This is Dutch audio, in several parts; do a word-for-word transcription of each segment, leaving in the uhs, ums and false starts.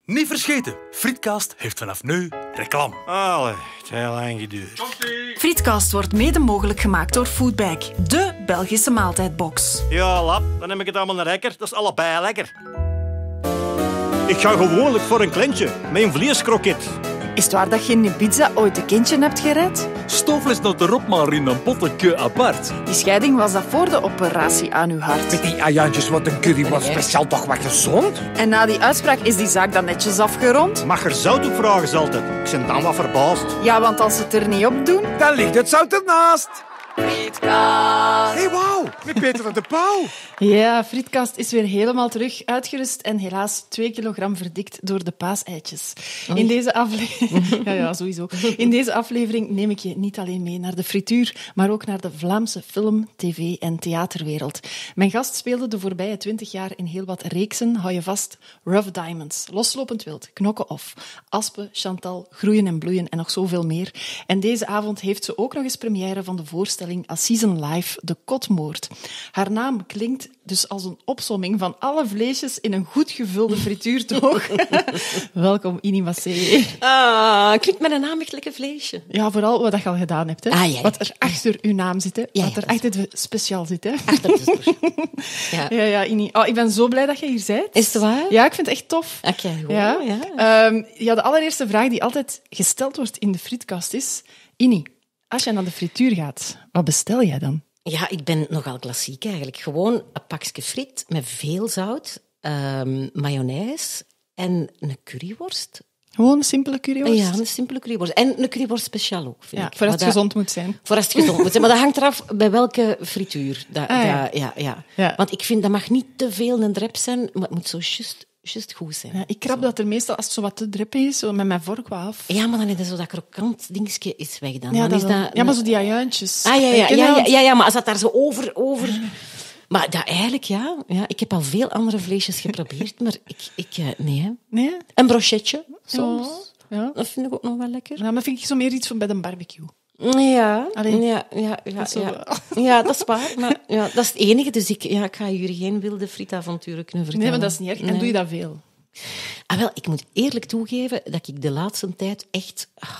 Niet verscheten, Frietcast heeft vanaf nu reclame. Allee, het is heel lang geduurd. Frietcast wordt mede mogelijk gemaakt door Foodbag, de Belgische maaltijdbox. Ja, lap, dan neem ik het allemaal naar lekker. Dat is allebei lekker. Ik ga gewoonlijk voor een klintje, met een vleeskroket. Is het waar dat je in je pizza ooit een kindje hebt gered? Stoofles nou erop maar in een potje apart. Die scheiding was dat voor de operatie aan uw hart. Met die ajuintjes, wat een curry was speciaal toch wat gezond? En na die uitspraak is die zaak dan netjes afgerond? Mag er zout op vragen, ze altijd. Ik ben dan wat verbaasd. Ja, want als ze het er niet op doen... Dan ligt het zout ernaast. Frietcast! Hé, hey, wauw, met Peter van de Pauw. Ja, Frietcast is weer helemaal terug, uitgerust en helaas twee kilogram verdikt door de paaseitjes. In deze aflevering... ja, ja, sowieso. In deze aflevering neem ik je niet alleen mee naar de frituur, maar ook naar de Vlaamse film, tv en theaterwereld. Mijn gast speelde de voorbije twintig jaar in heel wat reeksen, hou je vast, Rough Diamonds, Loslopend Wild, Knokken Off, Aspen, Chantal, Groeien en Bloeien en nog zoveel meer. En deze avond heeft ze ook nog eens première van de voorstelling Assisen Live, De Kotmoord. Haar naam klinkt dus als een opsomming van alle vleesjes in een goed gevulde frituurtoog. Welkom, Ini Massé. Ah, klinkt met een naam echt lekker vleesje. Ja, vooral wat je al gedaan hebt. Hè? Ah, ja, ja. Wat er achter uw naam zit. Hè? Ja, wat ja, er achter de speciaal zit. Hè? Achter de spoor. Ja. Ja, ja, Ini. Oh, ik ben zo blij dat je hier bent. Is het waar? Ja, ik vind het echt tof. Oké, goed. Ja. Ja. Um, ja, de allereerste vraag die altijd gesteld wordt in de frietkast is... Ini, als je naar de frituur gaat, wat bestel jij dan? Ja, ik ben nogal klassiek eigenlijk. Gewoon een pakje friet met veel zout, um, mayonaise en een curryworst. Gewoon een simpele curryworst? Ja, een simpele curryworst. En een curryworst speciaal ook, vind Ja, ik. voor als het Maar gezond moet zijn. Voor als het gezond moet zijn. Maar dat hangt eraf bij welke frituur. Dat, Ah, ja. dat, ja, ja. Ja. Want ik vind, dat mag niet te veel een drep zijn, maar het moet zo juist, juist goed zijn. Ja, ik krab dat er meestal, als het zo wat te drippig is, zo met mijn vork wat af. Ja, maar dan is zo dat krokant dingetje is weg dan. Ja, dan dat is wel. dat, ja, maar zo die ajuintjes. Ah, ja, ja, Ken je ja, ja, dat? ja, ja, maar als dat daar zo over... over... Maar dat eigenlijk, ja, ja. Ik heb al veel andere vleesjes geprobeerd, maar ik... ik uh, nee, hè. Nee? Een brochetje, soms. Ja. Ja. Dat vind ik ook nog wel lekker. Ja, maar vind ik zo meer iets van bij een barbecue. Ja, Allee. ja, ja, ja, Dat is zo ja. wel. Ja, dat is waar. Maar ja, dat is het enige. Dus ik, ja, ik ga jullie geen wilde frietavonturen kunnen vertellen. Nee, maar dat is niet erg. En Nee. doe je dat veel? Ah, wel, ik moet eerlijk toegeven dat ik de laatste tijd echt ah,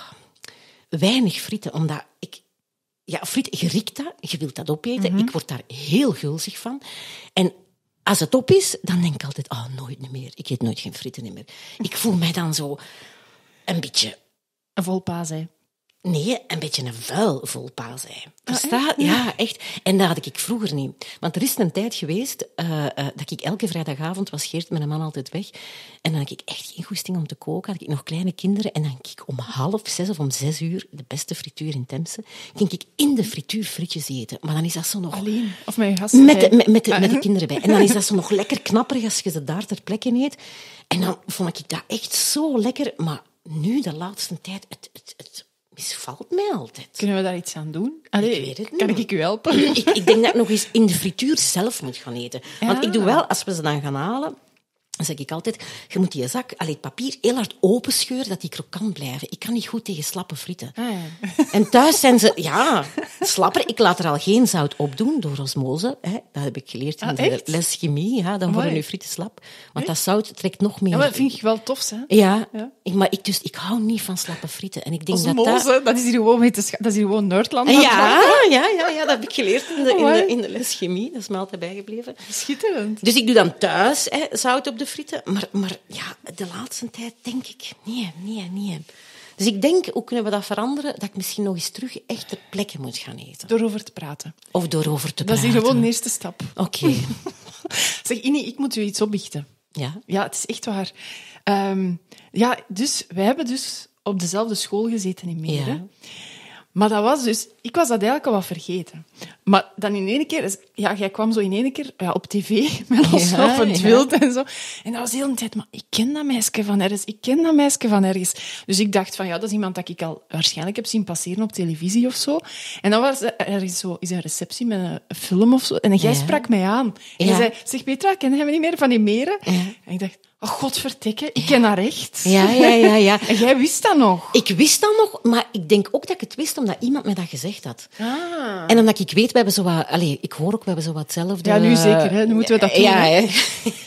weinig frieten, omdat ik... Ja, friet, je riekt dat, je wilt dat opeten. Mhm. Ik word daar heel gulzig van. En als het op is, dan denk ik altijd, ah, oh, nooit meer. Ik eet nooit geen frieten meer. Ik voel mij dan zo een beetje... Een vol paas, hè. Nee, een beetje een vuil vol paasei. Versta? echt? Ja, echt. En dat had ik vroeger niet. Want er is een tijd geweest uh, uh, dat ik elke vrijdagavond was Geert met een man altijd weg. En dan had ik echt geen goesting om te koken. Had ik nog kleine kinderen. En dan ging ik om half zes of om zes uur, de beste frituur in Temse, ging ik in de frituur frietjes eten. Maar dan is dat zo nog... Alleen? Of met je gasten? Met de, met, met, de, Ah, met de hè? kinderen bij. En dan is dat zo nog lekker knapperig als je ze daar ter plekke eet. En dan vond ik dat echt zo lekker. Maar nu, de laatste tijd, het... het, het misvalt mij altijd. Kunnen we daar iets aan doen? Allee, Ik weet het niet. kan ik u helpen? Ik, ik denk dat ik nog eens in de frituur zelf moet gaan eten. Want Ja. ik doe wel, als we ze dan gaan halen, dan zeg ik altijd, je moet die zak, allee, het papier heel hard openscheuren, dat die krokant blijven. Ik kan niet goed tegen slappe frieten. Ah, ja. En thuis zijn ze, ja, slapper. Ik laat er al geen zout op doen, door osmose. Hè. Dat heb ik geleerd in Ah, de echt? les chemie. Ja, dan Amai. worden nu frieten slap. Want dat zout trekt nog meer. Ja, maar dat vind ik wel tof, hè. Ja, Ja. Ik, maar ik, dus, ik hou niet van slappe frieten. En ik denk dat dat... Osmose, dat is hier gewoon, wetenschap- dat is hier gewoon Nerdland. aan het Ja, worden. ja, ja, ja, dat heb ik geleerd in de, in Amai. de, in de les chemie. Dat is me altijd bijgebleven. Schitterend. Dus ik doe dan thuis hè, zout op de frieten. Maar, maar ja, de laatste tijd denk ik, nee, nee, nee. Dus ik denk, hoe kunnen we dat veranderen? Dat ik misschien nog eens terug echt ter plekke moet gaan eten. Door over te praten. Of door over te Dat is praten. hier gewoon de eerste stap. Oké. Zeg, Ini, ik moet u iets opbiechten. Ja. Ja, het is echt waar. Ehm, ja, dus wij hebben dus op dezelfde school gezeten in Meren. Ja. Maar dat was dus... Ik was dat eigenlijk al wat vergeten. Maar dan in één keer... dus, Ja, jij kwam zo in één keer ja, op tv met ons Ja, op het ja. wild en zo. En dat was de hele tijd... Maar ik ken dat meisje van ergens. Ik ken dat meisje van ergens. Dus ik dacht van... Ja, dat is iemand dat ik al waarschijnlijk heb zien passeren op televisie of zo. En dan was er is zo is een receptie met een film of zo. En jij Ja. sprak mij aan. En Ja. je zei... Zeg, Petra, ken jij me niet meer van die Meren? Ja. En ik dacht... Oh, godverdikke, ik ken haar echt. Ja, ja, ja, ja. En jij wist dat nog? Ik wist dat nog, maar ik denk ook dat ik het wist omdat iemand me dat gezegd had. Ah. En omdat ik weet, we hebben zo wat... Allee, ik hoor ook, we hebben zo wat hetzelfde... Ja, nu zeker, hè. Nu moeten we dat doen, Ja, hè. hè.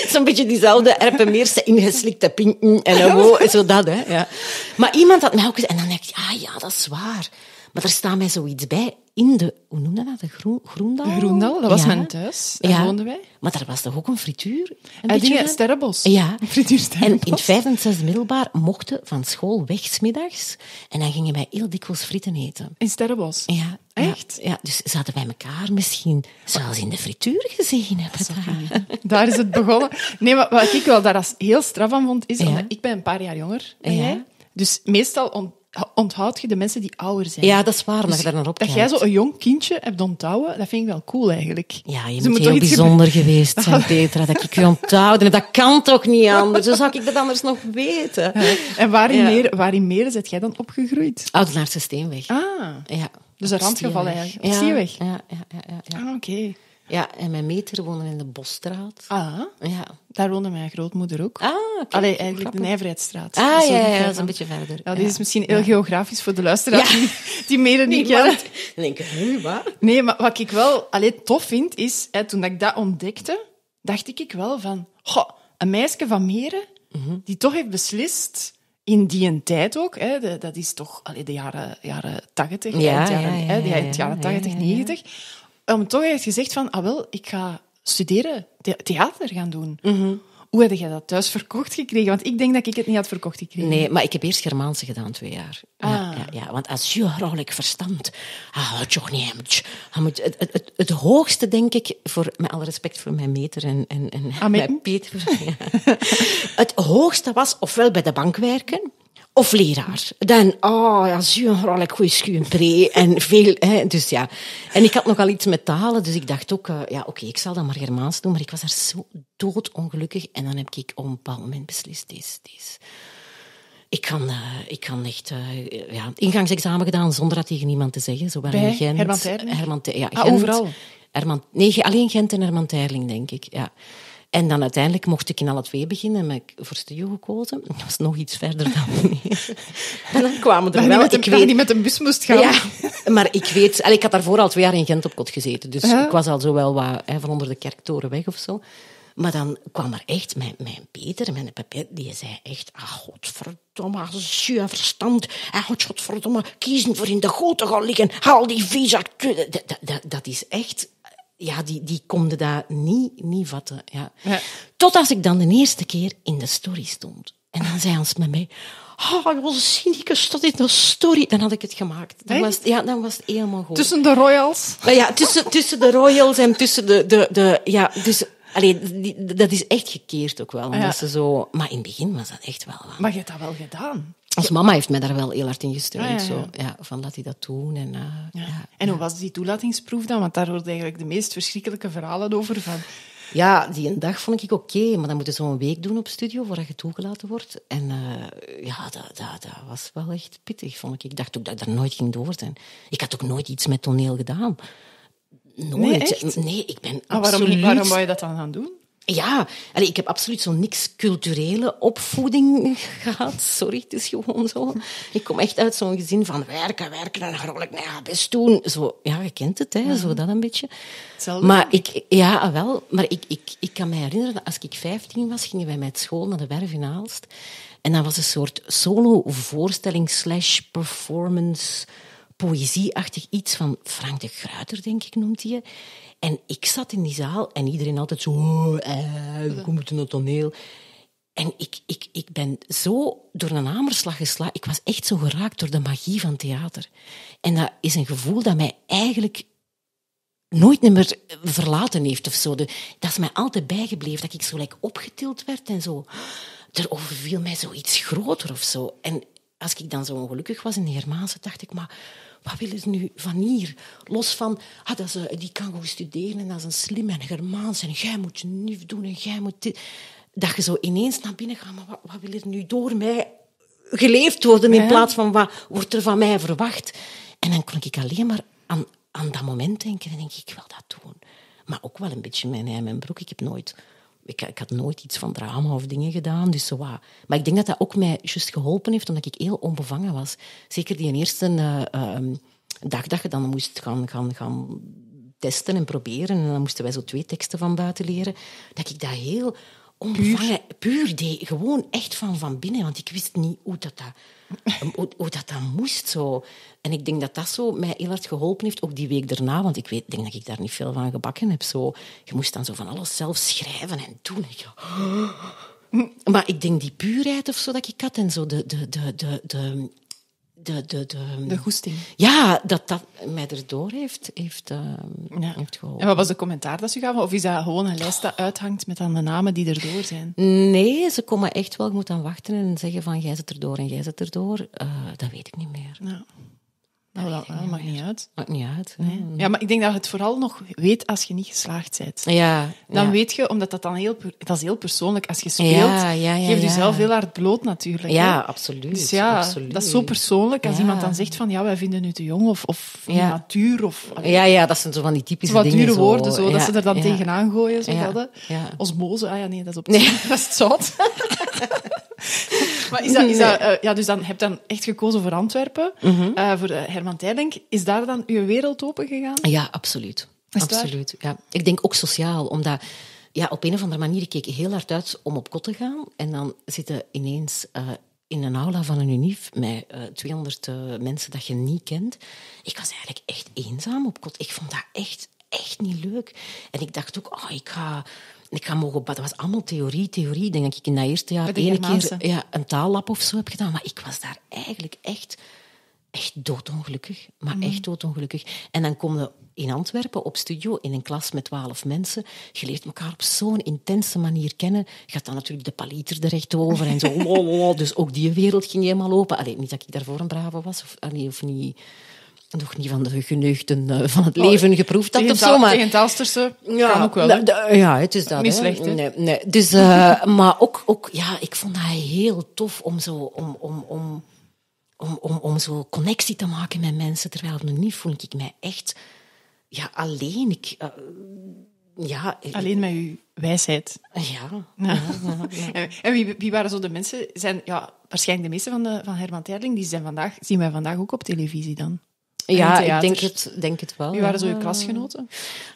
Zo'n beetje diezelfde erpenmeerse ingeslikte pinten en dan zo dat, hè. Ja. Maar iemand had mij ook gezegd... En dan denk ik, ah ja, dat is waar. Maar er staat mij zoiets bij in de... Hoe noemde dat? De groen, Groendal? Groendal, dat was Ja. mijn thuis. Daar Ja. woonden wij. Maar daar was toch ook een frituur? Een Uh, beetje dingen, aan? Sterrenbos. Ja. Frituur En Sterrenbos. in het vijfde en zesde middelbaar mochten van school weg 's middags. En dan gingen wij heel dikwijls frieten eten. In Sterrenbos. Ja, Echt? Ja, ja, dus zouden wij elkaar misschien zelfs in de frituur gezien hebben. Daar is het begonnen. Nee, maar wat ik wel daar als heel straf aan vond, is... Ja. Omdat ik ben een paar jaar jonger dan Ja. jij. Dus meestal on- onthoud je de mensen die ouder zijn. Ja, dat is waar, omdat Dus je daar naar op dat kijkt. jij zo'n jong kindje hebt onthouden, dat vind ik wel cool eigenlijk. Ja, je Ze moet toch heel iets bijzonder geweest zijn, Petra, dat ik je onthouden heb. Dat kan toch niet anders? Hoe zou ik dat anders nog weten? gebeuren. En waarin, Ja. meer, waarin meer zet jij dan opgegroeid? Oudenaardse Steenweg. Ah, Ja. dus een Op randgeval Steenweg. eigenlijk. Op Ja, Steenweg. Ja, ja, ja, ja, ja. ah oké. Ja, en mijn meter woonde in de Bosstraat. Ah, Ja. daar woonde mijn grootmoeder ook. Ah, oké. Allee, eigenlijk de Grappig. Nijverheidsstraat. Ah, Zo ja, ver ja, dat is van. een beetje verder. Ja, dit is misschien heel geografisch voor de luisteraars Ja. die, die meer niet Ja. kennen. Dan denk ik, huh, wat? Nee, maar wat ik wel allee, tof vind, is... Hè, toen ik dat ontdekte, dacht ik wel van... Goh, een meisje van Meren, die toch heeft beslist... In die een tijd ook, hè, de, dat is toch allee, de jaren, jaren tachtig, Ja, eind jaren, ja, ja, hè, die ja, eind jaren ja, tachtig, ja, ja. negentig. Om toch heeft gezegd van, ah wel, ik ga studeren, the- theater gaan doen. Hoe heb jij dat thuis verkocht gekregen? Want ik denk dat ik het niet had verkocht gekregen. Nee, maar ik heb eerst Germaanse gedaan, twee jaar. Ja, Ah. ja, ja, want als je rouwelijk verstand... Ah, het toch niet... je moet- Het, het, het, het hoogste, denk ik, voor, met alle respect voor mijn meter en, en, en Ah, met- mijn Peter... Ja. Het hoogste was ofwel bij de bank werken... Of leraar. Dan, oh, ja, zo'n rouwelijk goeie schuimpree. En veel, hè, dus ja. En ik had nogal iets met talen, dus ik dacht ook, uh, ja, oké, okay, ik zal dat maar Germaans doen, maar ik was daar zo doodongelukkig. En dan heb ik op een bepaald moment beslist, deze, deze. Ik kan, uh, ik kan echt, uh, ja, ingangsexamen gedaan zonder dat tegen niemand te zeggen. Zowel Bij in Gent. Herman Teirling? Herman Te- ja, Ah, Gent, overal? Herman, nee, alleen Gent en Herman Teirling, denk ik, ja. En dan uiteindelijk mocht ik in alle twee beginnen en heb ik voor studio gekozen. Dat was nog iets verder dan meneer. En dan kwamen er Maar wel... niet met, ik een, weet, die met een bus moest gaan. ja, maar ik weet... allee, ik had daarvoor al twee jaar in Gent op kot gezeten. Dus Ja. ik was al zo wel wat hè, van onder de kerktoren weg of zo. Maar dan kwam er echt... Mijn, mijn Peter, mijn papa, die zei echt... Ah, godverdomme, als je verstand... Ah, godverdomme, kiezen voor in de goot te gaan liggen. Haal die vies acteur... Dat, dat, dat, dat is echt... Ja, die, die konden dat niet, niet vatten. Ja. Ja. Tot als ik dan de eerste keer in de story stond. En dan zei Hans met mij... Oh, was Sineke stond in de story. Dan had ik het gemaakt. Dan Echt? was, het- ja, dan was het helemaal goed. Tussen de royals. Nou ja, tussen, tussen de royals en tussen de... de, de ja, dus, allee, die, dat is echt gekeerd ook wel. Omdat Ja. ze zo, maar in het begin was dat echt wel... Maar je hebt dat wel gedaan. Als mama heeft mij daar wel heel hard in gesteund. Ah, ja, ja. Zo, ja, van laat hij dat doen. En, uh, ja. Ja. En hoe was die toelatingsproef dan? Want daar hoorde eigenlijk de meest verschrikkelijke verhalen over. Van... Ja, die een dag vond ik oké, maar dan moet je zo een week doen op studio voordat je toegelaten wordt. En uh, ja, dat, dat, dat was wel echt pittig, vond ik. Ik dacht ook dat ik daar nooit ging door zijn. Ik had ook nooit iets met toneel gedaan. Nooit. Nee, echt? Nee, ik ben Ah, waarom, absoluut... waarom wou je dat dan gaan doen? Ja, allee, ik heb absoluut zo niks culturele opvoeding gehad. Sorry, het is gewoon zo. Ik kom echt uit zo'n gezin van werken, werken en gruwelijk nou ja, best doen. Zo, ja, je kent het, hè, zo dat een beetje. Hetzelfde. Maar ik, ja, wel. Maar ik, ik, ik kan me herinneren dat als ik vijftien was, gingen wij met school naar de Werf in Aalst. En dat was een soort solo-voorstelling slash performance, poëzieachtig iets van Frank de Gruyter, denk ik, noemt hij. En ik zat in die zaal en iedereen altijd zo... Oh, eh, we moeten naar het toneel. En ik, ik, ik ben zo door een hamerslag geslagen. Ik was echt zo geraakt door de magie van theater. En dat is een gevoel dat mij eigenlijk nooit meer verlaten heeft of zo. De, dat is mij altijd bijgebleven, dat ik zo like, opgetild werd en zo. Er overviel mij zoiets groter of zo. En als ik dan zo ongelukkig was in de Germaanse, dacht ik, maar wat willen ze nu van hier? Los van, ah, dat is, die kan goed studeren en dat is een slim en Germaans en jij moet je nu doen en jij moet dit. Dat je zo ineens naar binnen gaat, maar wat, wat wil er nu door mij geleefd worden in Ja. plaats van wat wordt er van mij verwacht? En dan kon ik alleen maar aan, aan dat moment denken en denk ik, ik wil dat doen. Maar ook wel een beetje mijn ei en mijn broek. Ik heb nooit... Ik, ik had nooit iets van drama of dingen gedaan. Dus zo, wat. Maar ik denk dat dat ook mij juist geholpen heeft, omdat ik heel onbevangen was. Zeker die eerste uh, uh, dag dat je dan moest gaan, gaan, gaan testen en proberen. En dan moesten wij zo twee teksten van buiten leren. Dat ik dat heel onbevangen, puur deed. Gewoon echt van, van binnen, want ik wist niet hoe dat, dat, hoe, hoe dat, dat moest. Zo. En ik denk dat dat zo mij heel hard geholpen heeft, ook die week daarna, want ik weet, denk dat ik daar niet veel van gebakken heb. Zo. Je moest dan zo van alles zelf schrijven en doen. En ik, maar ik denk die puurheid of zo dat ik had en zo de... de, de, de, de De, de, de, De goesting. Ja, dat dat mij erdoor heeft, heeft, uh, Ja. heeft geholpen. En wat was de commentaar dat ze gaven? Of is dat gewoon een lijst dat uithangt met dan de namen die erdoor zijn? Nee, ze komen echt wel, je moet dan wachten en zeggen van jij zit erdoor en jij zit erdoor. Uh, dat weet ik niet meer. Ja. Nou, dat, dat maakt niet uit. Maakt niet uit. Nee. Ja, maar ik denk dat je het vooral nog weet als je niet geslaagd bent. Ja, Dan ja. weet je, omdat dat dan heel, dat is heel persoonlijk. Als je speelt, Ja, ja, ja, geef je ja. jezelf heel hard bloot natuurlijk. Ja, hè. absoluut. Dus ja, absoluut. dat is zo persoonlijk. Als Ja. iemand dan zegt van, ja, wij vinden u te jong, of, of Ja. natuur, of... Ja, ja, dat zijn zo van die typische Wat dingen. dure zo. woorden, zo, dat Ja, ze er dan ja. tegenaan gooien. Zo Ja, dat, hè. ja. Osmose, ah ja, nee, dat is op Nee. dat is het zout. Maar is dat, is dat, uh, ja, dus dan heb je dan echt gekozen voor Antwerpen, Mhm. uh, voor uh, Herman Tijlink. Is daar dan uw wereld open gegaan? Ja, absoluut. Is het waar? absoluut. Ja. Ik denk ook sociaal, omdat ja, op een of andere manier keek ik heel hard uit om op kot te gaan. En dan zitten ineens uh, in een aula van een unief met uh, tweehonderd uh, mensen dat je niet kent. Ik was eigenlijk echt eenzaam op kot. Ik vond dat echt, echt niet leuk. En ik dacht ook, oh, ik ga... Ik ga mogen... Dat was allemaal theorie, theorie. Ik denk dat ik in dat eerste jaar Bij de ene Germaanse. keer ja, een taallab of zo heb gedaan. Maar ik was daar eigenlijk echt... Echt doodongelukkig, maar echt doodongelukkig. En dan kom je in Antwerpen op studio, in een klas met twaalf mensen. Je leert elkaar op zo'n intense manier kennen. Je gaat dan natuurlijk de palieter er echt over en zo. Lololol. Dus ook die wereld ging helemaal open. Allee, niet dat ik daarvoor een brave was, of, allee, of niet, nog niet van de geneugten uh, van het leven geproefd had of zo. Maar Tegen het Aalsterse ja, kan ook wel. hè. da- da- ja, het is dat. Niet hè. slecht, hè? Nee, nee. Dus, uh, maar ook, ook, ja, ik vond dat heel tof om zo... Om, om, om, Om, om, om zo connectie te maken met mensen. Terwijl nog niet voel ik mij echt ja, alleen. Ik, uh, ja, Alleen met uw wijsheid. Ja. Ja. ja, ja, ja. En, en wie, wie waren zo de mensen? Zijn, ja, waarschijnlijk de meeste van, de, van Herman Tijlink, die zijn vandaag, zien wij vandaag ook op televisie dan. En Ja, in ik theater. denk het, denk het wel. Wie waren zo ja. uw klasgenoten?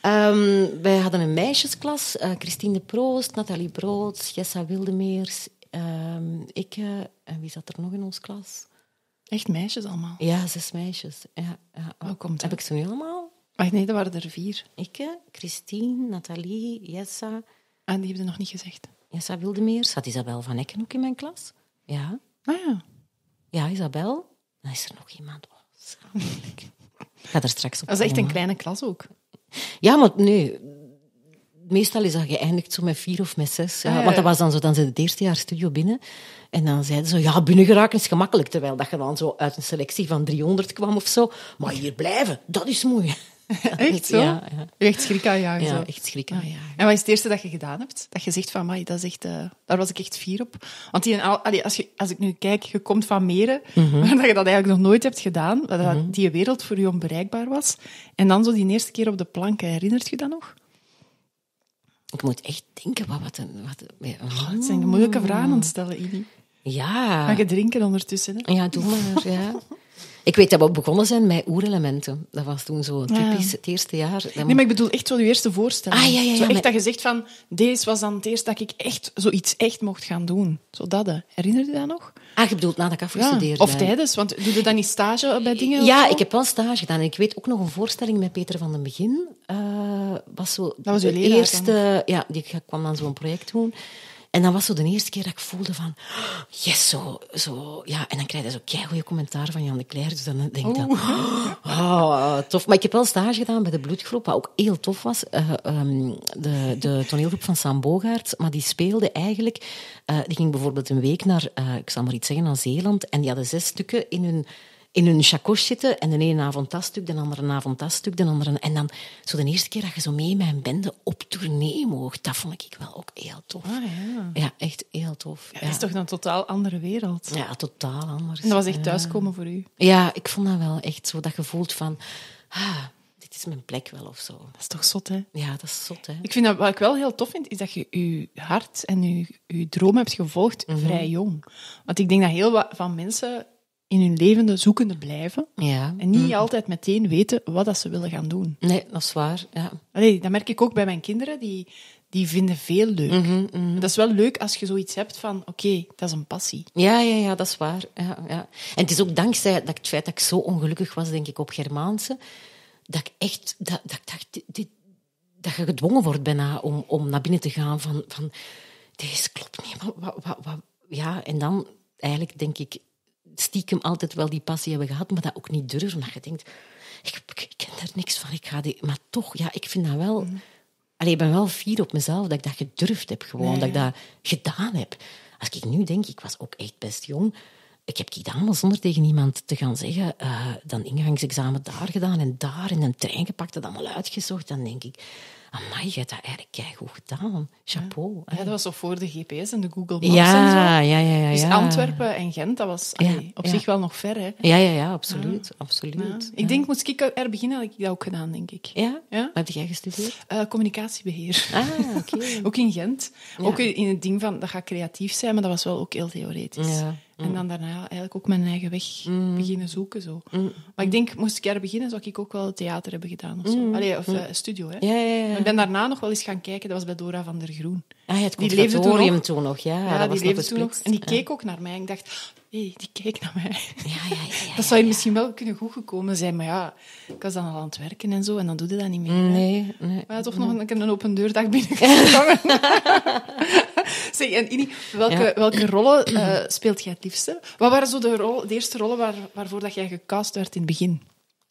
Um, wij hadden een meisjesklas. Uh, Christine de Proost, Nathalie Broods, Jessa Wildemeers, um, ik. Uh, en wie zat er nog in ons klas? Echt meisjes allemaal. Ja, zes meisjes. Ja, ja. Hoe komt Heb dat? ik ze nu allemaal? Wacht, nee, dat waren er vier. Ik, Christine, Nathalie, Jessa... Ah, die hebben nog niet gezegd. Jessa Wildemeers. Had Isabel van Ecken ook in mijn klas? Ja. Ah ja. Ja, Isabel. Dan is er nog iemand. Oh, schandelijk. Ik ga er straks op Dat is echt een komen. kleine klas ook. Ja, maar nee. Meestal is dat geëindigd zo met vier of met zes. Ja. Ah, ja, Want dat ja. was dan zo, dan zijn het eerste jaar studio binnen. En dan zeiden ze, ja, binnen geraken is gemakkelijk. Terwijl dat je dan zo uit een selectie van driehonderd kwam of zo. Maar hier blijven, dat is moeilijk. Echt zo? Ja, ja. U echt schrik aanjagen Ja, zo. echt schrik aan, ja. En wat is het eerste dat je gedaan hebt? Dat je zegt van, amai, dat is echt, uh, daar was ik echt fier op. Want die, allee, als, je, als ik nu kijk, je komt van Meren, Mhm. maar dat je dat eigenlijk nog nooit hebt gedaan, dat mm-hmm. die wereld voor je onbereikbaar was. En dan zo die eerste keer op de plank, herinnert je dat nog? Ik moet echt denken, wat... wat, een- wat Oh, het zijn moeilijke vragen aan het stellen, Idi. ja. Ga je drinken ondertussen, hè? Ja, doe maar, ja. Ik weet dat we begonnen zijn met oerelementen. Dat was toen zo typisch het eerste jaar. Dan- Nee, maar ik bedoel echt zo je eerste voorstelling. Ah, ja, ja, ja, zo echt maar- dat je zegt van, deze was dan het eerste dat ik echt zoiets echt mocht gaan doen. Zo dat, hè. Herinner je dat nog? Ah, je bedoelt nadat ik afgestudeerd Of ben. tijdens, want doe je dan niet stage bij dingen? Ja, of zo? ik heb wel stage gedaan. En ik weet ook nog een voorstelling met Peter van den Begin. Uh, was zo Dat was uw de leraar eerste, ja, die kwam dan zo'n project doen. En dat was zo de eerste keer dat ik voelde van... Yes, zo... zo ja. En dan krijg je zo keigoeie commentaar van Jan de Cler. Dus dan denk ik dan... Oh, tof. Maar ik heb wel stage gedaan bij de Bloedgroep, wat ook heel tof was. Uh, um, de, de toneelgroep van Sam Bogaerts. Maar die speelde eigenlijk... Uh, die ging bijvoorbeeld een week naar... Uh, ik zal maar iets zeggen, naar Zeeland. En die hadden zes stukken in hun... in hun chakos zitten en de ene avond dat stuk, de andere avond dat stuk, de andere... En dan zo de eerste keer dat je zo mee met een bende op tournee mocht, dat vond ik wel ook heel tof. Ah, ja. Ja, echt heel tof. Ja, dat is toch een totaal andere wereld. Ja, totaal anders. En dat was echt Ja. thuiskomen voor u. Ja, ik vond dat wel echt zo, dat je voelt van... Ah, dit is mijn plek wel, of zo. Dat is toch zot, hè? Ja, dat is zot, hè. Ik vind dat, wat ik wel heel tof vind, is dat je je hart en je, je droom hebt gevolgd Mhm. vrij jong. Want ik denk dat heel wat van mensen in hun levende zoekende blijven Ja. en niet altijd meteen weten wat dat ze willen gaan doen. Nee, dat is waar, ja. Allee, dat merk ik ook bij mijn kinderen. Die, die vinden veel leuk. Mm-hmm, mm-hmm. Dat is wel leuk als je zoiets hebt van, oké, okay, dat is een passie. Ja, ja, ja, dat is waar. Ja, ja. En het is ook dankzij dat het feit dat ik zo ongelukkig was, denk ik, op Germaanse, dat ik echt... Dat, dat ik dacht, dit, dit, dat je gedwongen wordt bijna om, om naar binnen te gaan van... van deze klopt niet. Wat, wat, wat, wat. Ja, en dan eigenlijk denk ik stiekem altijd wel die passie hebben gehad, maar dat ook niet durven. Omdat je denkt, ik, ik, ik ken daar niks van. Ik ga die, maar toch, ja, ik vind dat wel... Mm. Allee, ik ben wel fier op mezelf dat ik dat gedurfd heb. Gewoon, nee. Dat ik dat gedaan heb. Als ik nu denk, ik was ook echt best jong. Ik heb het allemaal zonder tegen iemand te gaan zeggen. Uh, dan ingangsexamen daar gedaan en daar in een trein gepakt, dat allemaal uitgezocht. Dan denk ik, amai, je hebt dat eigenlijk keigoed gedaan. Chapeau. Ja, ja, dat was zo voor de G P S en de Google Maps ja, en zo. Ja, ja, ja. Dus ja. Antwerpen en Gent, dat was allee, ja, op ja. zich wel nog ver. Hè. Ja, ja, ja, absoluut. Ja. absoluut. Ja. Ja. Ik denk, moest ik er beginnen, had ik dat ook gedaan, denk ik. Ja? Ja? Wat heb jij gestudeerd? Uh, communicatiebeheer. Ah, oké. Okay. Ook in Gent. Ja. Ook in het ding van, dat gaat creatief zijn, maar dat was wel ook heel theoretisch. Ja. Mm. En dan daarna eigenlijk ook mijn eigen weg mm. beginnen zoeken. Zo. Mm. Maar ik denk, moest ik er beginnen, zou ik ook wel theater hebben gedaan. Of, zo. Mm. Allee, of uh, studio. Hè. Ja, ja, ja. Ik ben daarna nog wel eens gaan kijken, dat was bij Dora van der Groen. Ah, ja, het die leefde toen nog. toen nog. Ja, ja dat die was leefde nog toen nog. En die ja. keek ook naar mij. En ik dacht, hé, hey, die keek naar mij. Ja, ja, ja, ja, dat zou je misschien wel kunnen goed gekomen zijn. Maar ja, ik was dan al aan het werken en zo. En dan doe je dat niet meer. Nee, nee. Maar ja, toch nog een, een open deurdag binnengekomen. Zeg, en Ini, welke, ja. welke rollen uh, speelt jij het liefste? Wat waren zo de, rol, de eerste rollen waar, waarvoor dat jij gecast werd in het begin?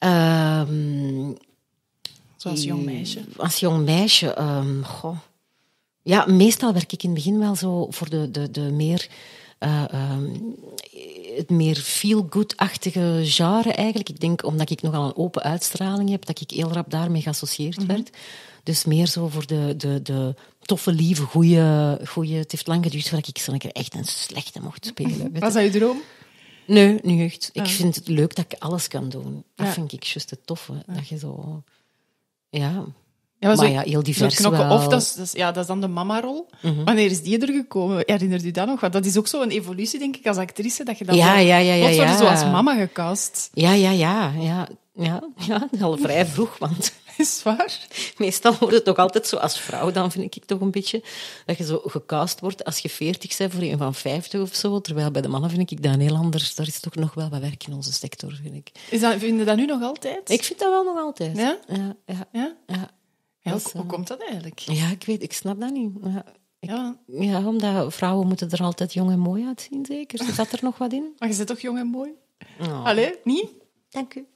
Um, Zoals jong meisje. Als jong meisje, um, goh. Ja, meestal werk ik in het begin wel zo voor de, de, de meer... Uh, um, het meer feel-good-achtige genre eigenlijk. Ik denk, omdat ik nogal een open uitstraling heb, dat ik heel rap daarmee geassocieerd mm-hmm. werd. Dus meer zo voor de, de, de toffe, lieve, goeie, goeie... Het heeft lang geduurd voordat ik zo'n keer echt een slechte mocht spelen. Was dat je droom? Nee, niet echt. Ja. Ik vind het leuk dat ik alles kan doen. Dat ja. vind ik juist het toffe. Ja. Dat je zo... Ja... Ja, maar, maar zo, ja, heel divers knokken wel. Of, dat is, dat, is, ja, dat is dan de mama-rol. Mm-hmm. Wanneer is die er gekomen? Herinnert u dat nog? Want dat is ook zo een evolutie, denk ik, als actrice, dat je dan ja, zo, ja, ja, ja, ja. zo als mama gecast. Ja, ja, ja. ja, ja, ja al vrij vroeg, want... Is waar? Meestal wordt het ook altijd zo als vrouw, dan vind ik toch een beetje, dat je zo gecast wordt als je veertig bent voor een van vijftig of zo. Terwijl bij de mannen vind ik dat heel anders. Daar is toch nog wel wat werk in onze sector, vind ik. Is dat, vind je dat nu nog altijd? Ik vind dat wel nog altijd. Ja? Ja, ja. ja? ja. Ja, hoe, hoe komt dat eigenlijk? Ja, ik weet, ik snap dat niet. Ja, ik, ja. ja, omdat vrouwen moeten er altijd jong en mooi uitzien, zeker. Zit dat er nog wat in? Maar je bent toch jong en mooi? Oh. Allee, niet? Dank u.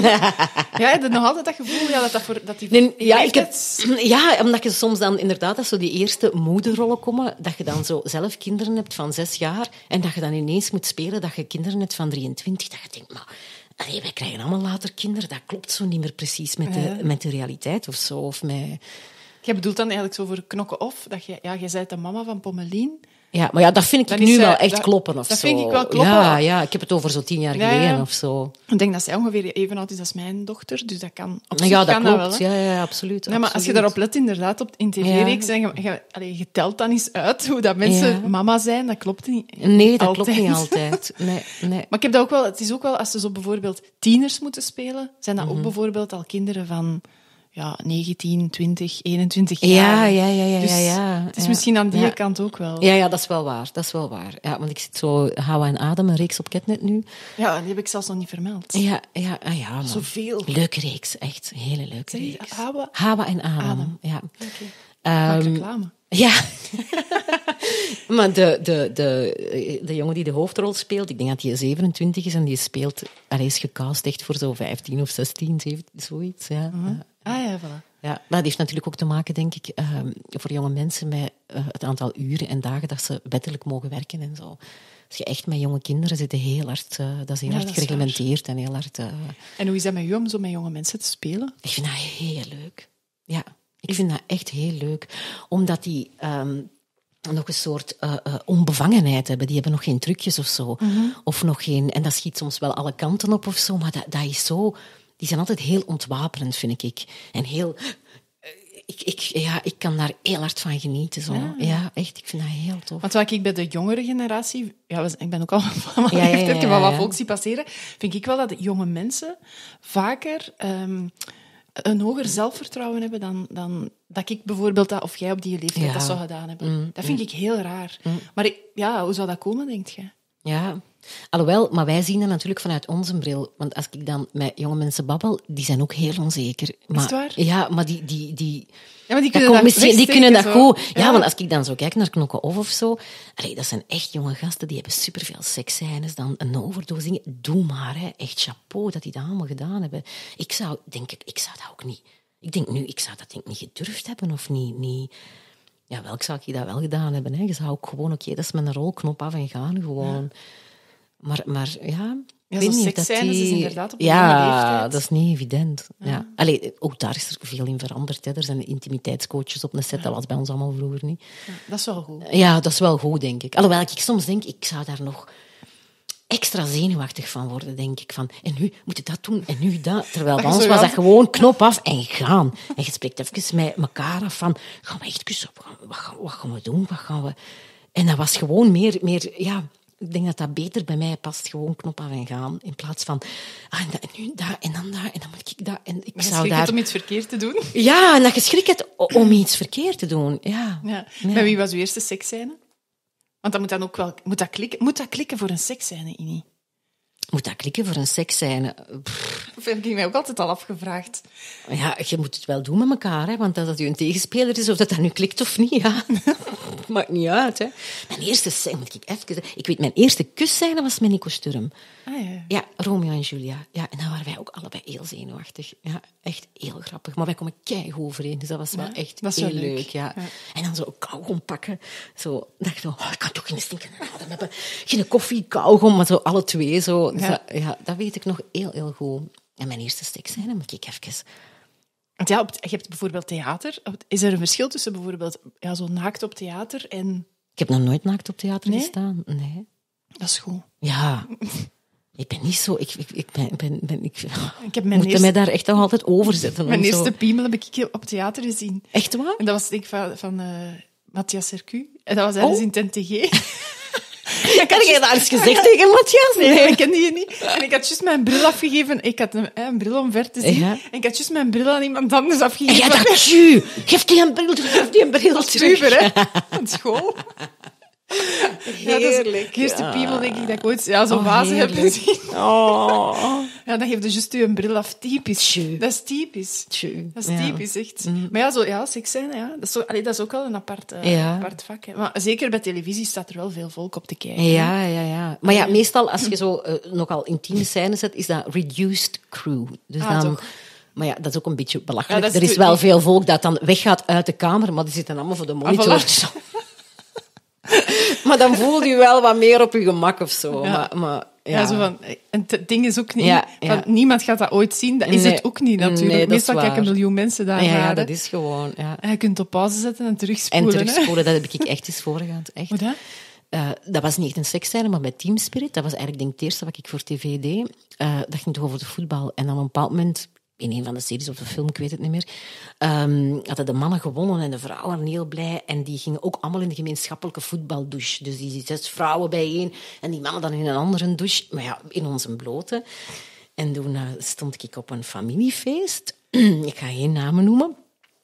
Ja, heb je nog altijd dat gevoel ja, dat, dat, voor, dat die... Nee, ja, ik heb, ja, omdat je soms dan inderdaad, als zo die eerste moederrollen komen, dat je dan zo zelf kinderen hebt van zes jaar en dat je dan ineens moet spelen dat je kinderen hebt van drieëntwintig. Dat je denkt, maar... Allee, wij krijgen allemaal later kinderen. Dat klopt zo niet meer precies met de, ja. met de realiteit of zo. Of met... Jij bedoelt dan eigenlijk zo voor knokken of? Dat je, ja, jij bent de mama van Pommelien. Ja, maar ja, dat vind ik dan nu zij, wel echt dat, kloppen of dat zo. Dat vind ik wel kloppen. Ja, ja, ik heb het over zo tien jaar ja, geleden ja. of zo. Ik denk dat zij ongeveer even oud is als mijn dochter, dus dat kan op zich Ja, dat kan klopt. Dat wel, ja, ja, absoluut. Nee, maar als je daarop let, inderdaad, op, in tv-reeks, ja. je, je, allee, je telt dan eens uit hoe dat mensen ja. mama zijn, dat klopt niet Nee, dat altijd. klopt niet altijd. Nee, nee. Maar ik heb dat ook wel, het is ook wel, als ze zo bijvoorbeeld tieners moeten spelen, zijn dat mm-hmm. ook bijvoorbeeld al kinderen van... Ja, negentien, twintig, eenentwintig jaar. Ja, ja, ja, ja. Dus ja, ja. het is misschien aan die ja. kant ook wel. Ja, ja, dat is wel waar. Dat is wel waar. Ja, want ik zit zo... Hawa en Adem, een reeks op Ketnet nu. Ja, die heb ik zelfs nog niet vermeld. Ja, ja, ah, ja. Man. Zoveel. Leuke reeks, echt. Een hele leuke Zeg, reeks. Hawa? Hawa en Adem, Adem. ja. Okay. Um, reclame. Ja. Maar de, de, de, de jongen die de hoofdrol speelt, ik denk dat hij zevenentwintig is en die speelt... Hij is gecast echt voor zo vijftien of zestien, zeventien, zoiets. Ja. Uh-huh. Ja. Ah ja, voilà. Ja, maar dat heeft natuurlijk ook te maken, denk ik, uh, voor jonge mensen met uh, het aantal uren en dagen dat ze wettelijk mogen werken en zo. Als je echt met jonge kinderen zit, heel hard, uh, dat is heel ja, hard gereglementeerd en heel hard... Uh... En hoe is dat met u om zo met jonge mensen te spelen? Ik vind dat heel leuk. Ja, ik vind dat echt heel leuk. Omdat die... Um, nog een soort uh, uh, onbevangenheid hebben. Die hebben nog geen trucjes of zo. Mm-hmm. Of nog geen... En dat schiet soms wel alle kanten op of zo, maar dat, dat is zo... Die zijn altijd heel ontwapenend, vind ik. En heel... Ik, ik, ja, ik kan daar heel hard van genieten. Zo. Ja. ja, echt. Ik vind dat heel tof. Want wat ik bij de jongere generatie... Ja, ik ben ook al van ja, ja, ja, ja, ja, wat ja. volk zie passeren. Vind ik wel dat jonge mensen vaker... Um, een hoger zelfvertrouwen hebben dan, dan dat ik bijvoorbeeld, dat, of jij op die leeftijd Ja. dat zou gedaan hebben. Mm, Dat vind ik heel raar. Maar ik, ja, hoe zou dat komen, denk je? Ja, alhoewel, maar wij zien dat natuurlijk vanuit onze bril. Want als ik dan met jonge mensen babbel, die zijn ook heel onzeker. Maar, het waar? Ja, maar die... die, die Ja, maar die dat kunnen komt dat misschien, die kunnen dat wegsteken, goed. zo. Ja, Ja. want als ik dan zo kijk naar Knokken of of zo, allee, dat zijn echt jonge gasten, die hebben superveel seksscènes, dan een overdosing. Doe maar, hè. Echt chapeau dat die dat allemaal gedaan hebben. Ik zou, denk ik, ik zou dat ook niet... Ik denk nu, ik zou dat denk ik niet gedurfd hebben of niet... niet ja, welk zou ik dat wel gedaan hebben? Hè? Je zou ook gewoon, oké, dat is met een rolknop af en gaan gewoon... Maar, maar ja... Ja, ik weet zo'n niet of dat seksscènes die... is inderdaad op een jonge Ja, leeftijd. dat is niet evident. Ja. Allee, ook daar is er veel in veranderd. Hè. Er zijn intimiteitscoaches op een set, dat was bij ons allemaal vroeger niet. Ja, dat is wel goed. Ja, dat is wel goed, denk ik. Alhoewel ik soms denk, ik zou daar nog extra zenuwachtig van worden, denk ik. Van, en nu moet je dat doen, en nu dat. Terwijl bij Dat je ons zo was gaat. dat gewoon knop af en gaan. En je spreekt even met elkaar af van, gaan we echt kussen? Wat gaan, wat gaan we doen? Wat gaan we... En dat was gewoon meer... meer ja, ik denk dat dat beter bij mij past. Gewoon knop af en gaan. In plaats van, ah, en, dat, en nu dat, en dan dat, en dan moet ik dat. En ik Maar je zou schrikt daar... om iets verkeerd te doen. Ja, en dat je schrik hebt o- om iets verkeerd te doen. Ja. Ja. Ja. Met wie was uw eerste seksscène? Want dat moet dan ook wel... Moet dat klikken, moet dat klikken voor een seksscène, Ini? Moet dat klikken voor een seksscène? Pff, Of heb ik mij ook altijd al afgevraagd. ja, je moet het wel doen met elkaar, hè, want dat het je een tegenspeler is, of dat dat nu klikt of niet, ja. Maakt niet uit, hè. Mijn eerste scène, moet ik even zeggen... Ik weet, mijn eerste kusscène was met Nico Sturm. Ah, ja. Ja, Romeo en Julia. Ja, en dan waren wij ook allebei heel zenuwachtig. Ja, echt heel grappig. Maar wij komen keigoed overeen, dus dat was wel Ja, echt dat is heel wel leuk. leuk. Ja. Ja. En dan zo kauwgom pakken. Zo, dacht ik, zo, oh, ik kan toch geen stinkende adem hebben. Geen koffie, kauwgom, maar zo alle twee. Zo. Dus Ja. dat, ja, dat weet ik nog heel, heel goed. En mijn eerste seksscène moet ik even... Want ja, op, je hebt bijvoorbeeld theater. Is er een verschil tussen bijvoorbeeld ja, zo naakt op theater en... Ik heb nog nooit naakt op theater Nee? gestaan. Nee. Dat is goed. Ja. Ik ben niet zo... Ik, ik, ik ben... ben, ben ik, Ik heb mijn moet eerste, mij daar echt nog altijd over zetten. mijn om zo- eerste piemel heb ik op theater gezien. Echt waar? En dat was denk ik van, van uh, Matthias Sercu. En dat was ergens Oh. in T N T G. Kan jij dat eens gezegd tegen Matthias? Nee, ik kende je niet. En ik had juist mijn bril afgegeven. Ik had een, een bril om ver te zien. Ja. En ik had juist mijn bril aan iemand anders En afgegeven. jij dacht, ju, geef die een bril terug, geef die een bril terug. Super, hè? Van school. Ja, dat is Heerlijk. de eerste piemel, denk ik, dat ik ooit ja, zo'n Oh, wazen heb heerlijk. gezien. Oh. Ja, dan geef je juist je een bril af. Typisch. Tjeu. Dat is typisch. Tjeu. Dat is Ja. typisch, echt. Maar ja, zo, ja seksscène, ja. Dat is, zo, allee, dat is ook wel een apart, uh, Ja. apart vak. Hè. Maar zeker bij televisie staat er wel veel volk op te kijken. Ja, ja, ja. Maar ja, meestal als je zo uh, nogal intieme scènes zet, is dat reduced crew. Dus Ah, dan... toch. Maar ja, dat is ook een beetje belachelijk. Ja, dat is er is het- wel veel volk dat dan weggaat uit de kamer, maar die zitten allemaal voor de monitor. voilà. Maar dan voel je wel wat meer op je gemak of zo. Ja. Maar, maar, Ja. ja. zo van, en het ding is ook niet... Ja, Van, ja. niemand gaat dat ooit zien. Dat is Nee. het ook niet, natuurlijk. Nee, dat is Meestal kijken waar. een miljoen mensen daar ja, naar. ja, hè. dat is gewoon... Ja. En je kunt op pauze zetten en En terugspoelen. hè. terugspoelen, dat heb ik echt eens voorgegaan. Echt. Hoe dat? Uh, dat was niet echt een seksscène, maar bij Team Spirit, dat was eigenlijk denk ik het eerste wat ik voor tv deed. Uh, dat ging toch over de voetbal. En dan op een bepaald moment, in een van de series of de film, ik weet het niet meer, um, hadden de mannen gewonnen en de vrouwen waren heel blij. En die gingen ook allemaal in de gemeenschappelijke voetbaldouche. Dus die zes vrouwen bijeen en die mannen dan in een andere douche. Maar ja, in onze blote. En toen uh, stond ik op een familiefeest. Ik ga geen namen noemen.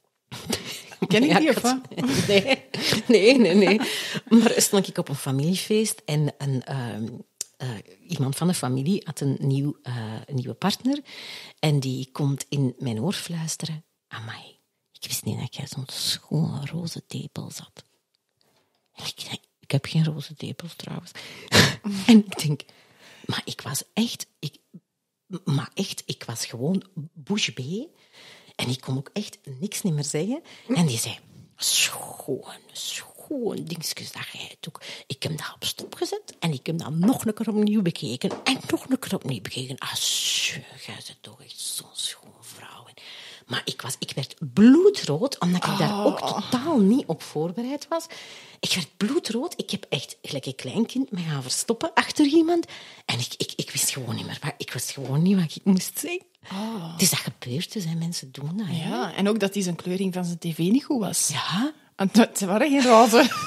Ken ik Ja, die of had- wat? Nee, nee, nee, nee. Maar stond ik op een familiefeest en een, uh, uh, iemand van de familie had een, nieuw, uh, een nieuwe partner en die komt in mijn oor fluisteren. Amai, ik wist niet dat jij zo'n schone roze tepels had. En ik denk, ik heb geen roze tepels trouwens. En ik denk, maar ik was echt, ik, maar echt, ik was gewoon Bush B. En ik kon ook echt niks niet meer zeggen. En die zei, schoon, schoon dingetjes dat jij het ook. Ik heb dat op stop gezet en ik heb dat nog een keer opnieuw bekeken. En nog een keer opnieuw bekeken. Ah, zo, jij bent toch echt zo'n schoon vrouw. Maar ik, was, ik werd bloedrood, omdat ik daar ook totaal niet op voorbereid was. Ik werd bloedrood. Ik heb echt, gelijk een klein kind, me gaan verstoppen achter iemand. En ik, ik, ik wist gewoon niet meer wat, ik wist gewoon niet wat ik moest zeggen. Oh. Het is dat gebeurd, dus hè. Mensen doen dat. Hè. Ja, en ook dat die zijn kleuring van zijn tv niet goed was. Ja. Want het waren geen roze.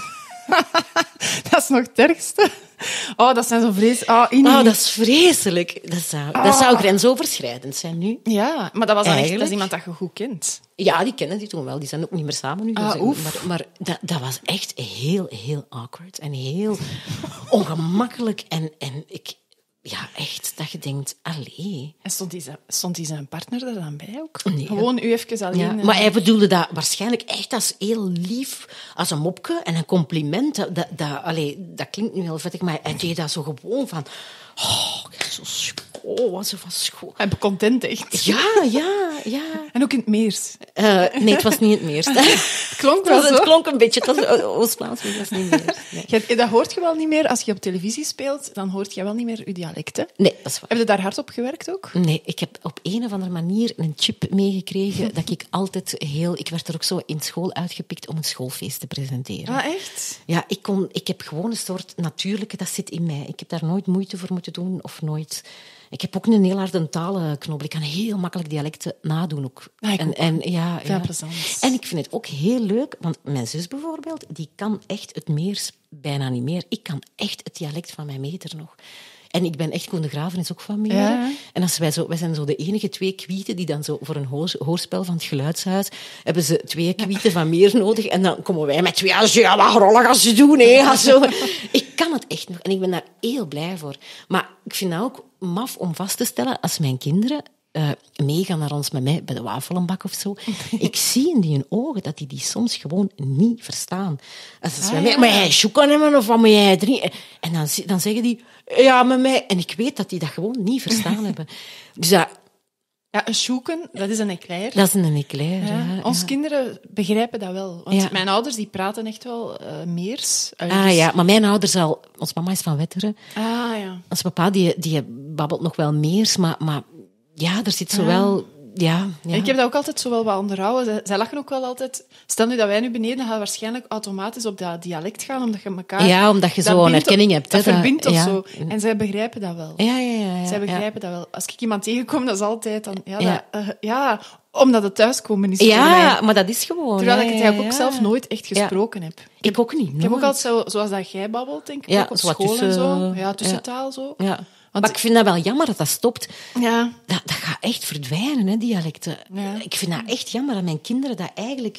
Dat is nog het ergste. Oh, dat zijn zo vreselijk... Oh, Ini. Oh, dat is vreselijk. Dat zou, dat zou grensoverschrijdend zijn nu. Ja, maar dat was dan echt, dat Eigenlijk? is iemand dat je goed kent. Ja, die kennen die toen wel. Die zijn ook niet meer samen nu. Ah, Dus, oef. maar maar dat, dat was echt heel, heel awkward. En heel ongemakkelijk. En, en ik... Ja, echt, dat je denkt, allee. En stond die, zijn- stond die zijn partner er dan bij ook? Nee. Gewoon u even alleen. Ja, en- maar hij bedoelde dat waarschijnlijk echt als heel lief, als een mopje en een compliment. Dat, dat, dat, allee, dat klinkt nu heel vettig, maar hij deed dat zo gewoon van... Oh, zo schoon, zo van schoon. Hij content echt. Ja, ja, ja. En ook in het Meers. Uh, nee, het was niet het Meers. Het klonk wel Het, zo. het klonk een beetje, het was Oost-Vlaams, maar het was niet Meers. Nee. Jij- Dat hoort je wel niet meer. Als je op televisie speelt, dan hoort je wel niet meer je dialect. Hè? nee, dat is waar. Heb je daar hard op gewerkt ook? Nee, ik heb op een of andere manier een chip meegekregen dat ik altijd heel... Ik werd er ook zo in school uitgepikt om een schoolfeest te presenteren. Ah, echt? Ja, ik, kon, ik heb gewoon een soort natuurlijke, dat zit in mij. Ik heb daar nooit moeite voor moeten doen of nooit... Ik heb ook een heel harde talenknobbel. Ik kan heel makkelijk dialecten nadoen ook. Ah, ik en, ook. en, ja, Veel ja. plezant. En ik vind het ook heel leuk, want mijn zus bijvoorbeeld, die kan echt het Meers bijna niet meer. Ik kan echt het dialect van mijn meter nog. En ik ben echt, Koen de Graven is ook van Meren. Ja. En als wij, zo, wij zijn zo de enige twee kwieten die dan zo voor een hoor, hoorspel van het Geluidshuis hebben ze twee kwieten van meer nodig. En dan komen wij met twee, als je ja, wat rollen gaan ze doen. Hè, ja, zo. Ik kan het echt nog. En ik ben daar heel blij voor. Maar ik vind dat ook maf om vast te stellen, als mijn kinderen uh, meegaan naar ons met mij bij de wafelenbak of zo, ik zie in die hun ogen dat die die soms gewoon niet verstaan. Als ze Ah, met mij, ja. maar jij zoeken hebben of wat moet jij drinken? En dan, dan zeggen die, ja, met mij. En ik weet dat die dat gewoon niet verstaan hebben. Dus dat, Ja, een sjoeken, dat is een eclair. dat is een eclair. Ja, Ja, Onze ja. kinderen begrijpen dat wel. Want Ja. mijn ouders die praten echt wel uh, Meers. Uh, Ah dus- ja, maar mijn ouders al... Ons mama is van Wetteren. Ah ja. Ons papa die, die babbelt nog wel Meers, maar, maar ja, er zit zo wel... Ja, ja. En ik heb dat ook altijd zo wel wat onderhouden. Zij, zij lachen ook wel altijd... Stel nu dat wij nu beneden gaan, waarschijnlijk automatisch op dat dialect gaan, omdat je elkaar... Ja, omdat je dat zo een bindt- herkenning hebt. Dat hè, verbindt of ja. zo. En zij begrijpen dat wel. Ja, ja, ja. ja, zij ja. begrijpen dat wel. Als ik iemand tegenkom, dat is altijd dan... Ja, Ja. dat, uh, ja omdat het thuiskomen is voor mij. Ja, maar dat is gewoon... Terwijl ja, ik het ja, eigenlijk ook ja. zelf nooit echt gesproken heb. Ik ook niet. Ik heb ook nooit. altijd zo, zoals dat jij babbelt, denk ik, Ja, ook op zo wat school en tussen- zo. Ja, tussentaal zo. Ja. Want- Maar ik vind dat wel jammer dat dat stopt. Ja. Dat, dat gaat echt verdwijnen, hè, dialecten. Ja. Ik vind dat echt jammer dat mijn kinderen dat eigenlijk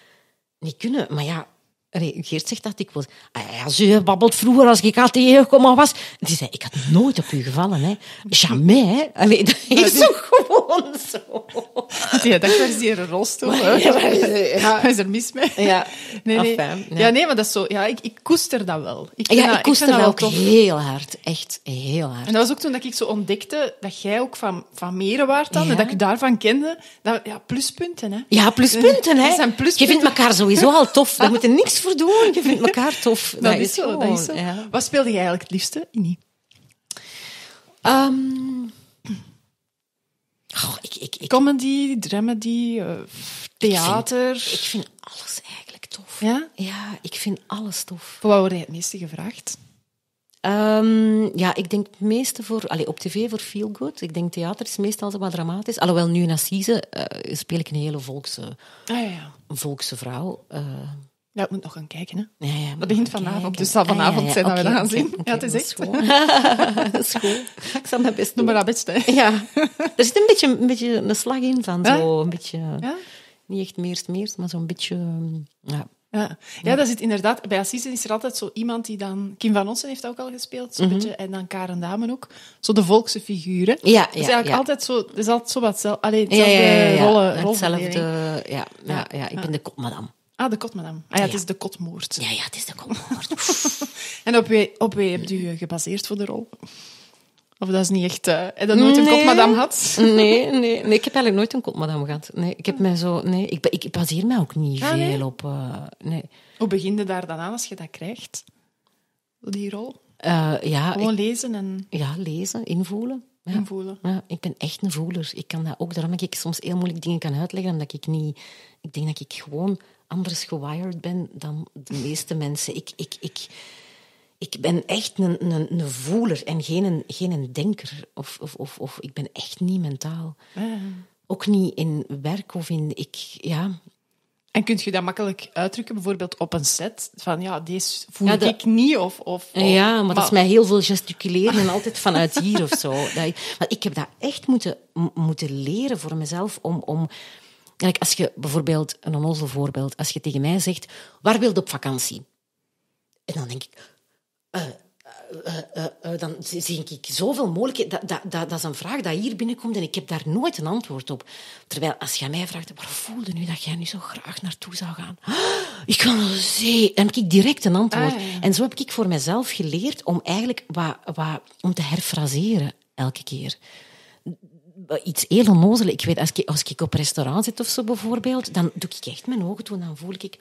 niet kunnen. Maar ja, allee, Geert zegt dat dikwijls. Ah ja, ze babbelt vroeger als ik al tegengekomen was. Die zei, ik had nooit op u gevallen. Hè. Jamais. Hè. Allee, dat is toch gewoon zo. Die dacht, waar is die een rolstoel? hè? Ja, maar- ja. Wat is er mis mee? Ja, Nee, nee. enfin, ja. ja. nee, maar dat is zo... Ja, ik, ik koester dat wel. Ik vind Ja, dat, ik koester vind dat dat ook wel tof. heel hard. Echt heel hard. En dat was ook toen dat ik zo ontdekte dat jij ook van, van Meren waart dan, Ja. en dat ik je daarvan kende. Dat, ja, pluspunten, hè. Ja, pluspunten, hè. Dat zijn pluspunten. Je vindt elkaar sowieso al tof. Daar moet je niks voor doen. Je vindt elkaar tof. Dat, is zo, dat gewoon, is zo. ja. Wat speelde jij eigenlijk het liefste? Niet. Ehm, goh, ik, ik, ik, Comedy, dramedy, eh, theater. ik vind alles eigenlijk tof. Ja? Ja, ik vind alles tof. Voor wat word je het meeste gevraagd? Ehm, ja, ik denk het meeste voor... Allee, op tv voor Feel Good. Ik denk theater is meestal zo wat dramatisch. Alhoewel, nu in Assise eh, speel ik een hele volkse, Ah, ja, ja. volkse vrouw. Eh, Ja, ik moet nog gaan kijken, hè. ja, ja, Dat begint gaan vanavond, kijken. dus het zal vanavond Ah, ja, ja, zijn dat we oké, dat gaan oké, zien. oké, Ja, het is dat echt. goed. Dat is goed. Ik zal mijn best Doe doen. maar dat best, hè. Ja, er zit een beetje een, beetje een slag in van Ja? zo, een beetje... Ja? Niet echt meerst meerst, maar zo'n beetje... ehm, Ja. Ja. ja, dat zit inderdaad... Bij Assise is er altijd zo iemand die dan... Kim van Ossen heeft dat ook al gespeeld, zo'n beetje, en dan Karen Damen ook. Zo de volkse figuren. Ja, Het is ja, eigenlijk ja. altijd zo... Het is altijd zo wat zelf... Allee, Ja, hetzelfde ja, ja, ja. rollen, Hetzelfde, rolverdeling. ja, ja, ja, ik Ja. ben de kotmadam. Ah, de kotmadam. Ah ja, het Ja. is de kotmoord. Ja, ja, het is de kotmoord. En op wie, op wie hebt u eh, gebaseerd voor de rol? Of dat is niet echt... Uh, heb je nooit een Nee. kotmadam gehad? Nee, nee, nee, ik heb eigenlijk nooit een kotmadam gehad. Nee, ik heb mij zo... Nee, ik, ik baseer mij ook niet Ah, veel nee? op... eh, nee. Hoe begin je daar dan aan als je dat krijgt? Die rol? Eh, ja, Gewoon ik- lezen en ja, lezen, invoelen. Ja. invoelen. Ja, ik ben echt een voeler. Ik kan dat ook, daarom dat ik soms heel moeilijk dingen kan uitleggen, omdat ik niet... Ik denk dat ik gewoon anders gewired ben dan de meeste mensen. Ik, ik, ik, ik ben echt een, een, een voeler en geen, een, geen een denker. Of, of, of, of ik ben echt niet mentaal. Ah. Ook niet in werk of in... Ik, ja, En kun je dat makkelijk uitdrukken, bijvoorbeeld op een set? Van ja, deze voel Ja, dat- ik niet. Of, of, of- Ja, maar dat is mij heel veel gesticuleren en altijd vanuit hier of zo. Dat ik, maar ik heb dat echt moeten, m- moeten leren voor mezelf om... om Kijk, als je bijvoorbeeld, een onnozel voorbeeld, als je tegen mij zegt, waar wil je op vakantie? En dan denk ik... Uh, uh, uh, uh, dan zie ik zoveel mogelijkheden. Dat, dat, dat, dat is een vraag die hier binnenkomt en ik heb daar nooit een antwoord op. Terwijl, als jij mij vraagt, waar voelde nu dat jij nu zo graag naartoe zou gaan? Ah, ik ga naar de zee. Dan heb ik direct een antwoord. Ah, ja, ja. En zo heb ik voor mezelf geleerd om eigenlijk wat, wat, om te herfraseren elke keer. Iets heel onnozelen. Ik weet, als ik, als ik op restaurant zit of zo bijvoorbeeld, dan doe ik echt mijn ogen toe en dan voel ik...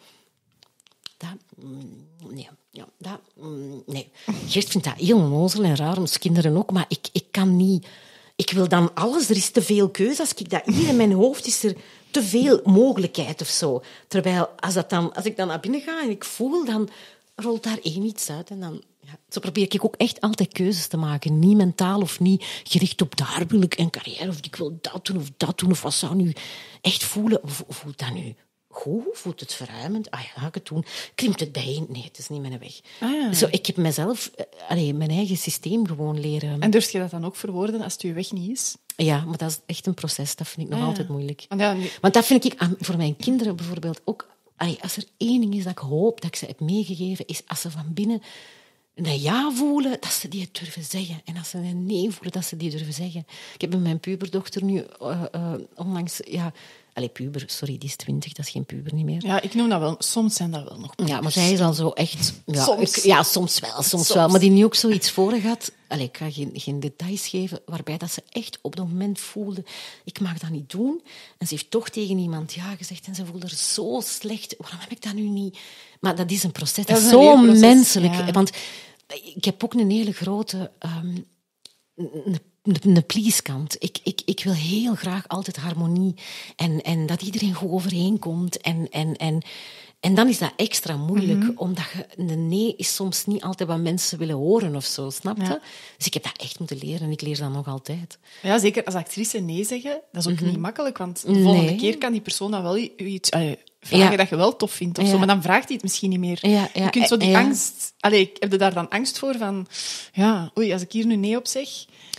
Dat, mm, nee, ja, dat, mm, nee. Gert vindt dat heel onnozel en raar, ons kinderen ook, maar ik, ik kan niet... Ik wil dan alles, er is te veel keuze. Als ik dat hier in mijn hoofd is er te veel mogelijkheid of zo. Terwijl, als, dat dan, als ik dan naar binnen ga en ik voel, dan rolt daar één iets uit. En dan, ja, zo probeer ik ook echt altijd keuzes te maken. Niet mentaal of niet gericht op daar wil ik een carrière, of ik wil dat doen of dat doen, of wat zou nu echt voelen. Vo- Voelt dat nu goed? Voelt het verruimend? Ah ja, ga ik het doen. Krimpt het bijeen? Nee, het is niet mijn weg. Ah, ja. Zo, ik heb mezelf, eh, allee, mijn eigen systeem gewoon leren. En durf je dat dan ook verwoorden als het je weg niet is? Ja, maar dat is echt een proces. Dat vind ik nog Ah, ja. altijd moeilijk. Want ja, nu- Want dat vind ik aan- voor mijn kinderen bijvoorbeeld ook... Allee, als er één ding is dat ik hoop dat ik ze heb meegegeven, is als ze van binnen een ja voelen, dat ze die het durven zeggen. En als ze een nee voelen, dat ze die durven zeggen. Ik heb met mijn puberdochter nu uh, uh, onlangs... Ja, allee, puber, sorry, die is twintig, dat is geen puber niet meer. ja, ik noem dat wel. Soms zijn dat wel nog. Ja, maar zij is al zo echt... Ja, Soms. ik- ja, soms wel, soms, Soms. wel. Maar die nu ook zoiets voor had... Allee, ik ga geen, geen details geven, waarbij dat ze echt op dat moment voelde... Ik mag dat niet doen. En ze heeft toch tegen iemand ja gezegd en ze voelde er zo slecht. Waarom heb ik dat nu niet? Maar dat is een proces. Dat Dat is is een zo leerproces, menselijk. ja. Want ik heb ook een hele grote... Um, een, een, een please-kant. Ik, ik, ik wil heel graag altijd harmonie. En, en dat iedereen goed overeenkomt. En, en, en, en dan is dat extra moeilijk, Mhm. omdat je, een nee is soms niet altijd wat mensen willen horen of zo, snap je? Ja. Dus ik heb dat echt moeten leren en ik leer dat nog altijd. Ja, zeker als actrice nee zeggen, dat is ook niet makkelijk. Want de volgende Nee. keer kan die persoon dan wel u iets allee, vragen Ja. dat je wel tof vindt. Of Ja. zo, maar dan vraagt hij het misschien niet meer. Ja, ja, je kunt zo die ja. angst... Allee, heb je daar dan angst voor? Van, ja, oei, als ik hier nu nee op zeg...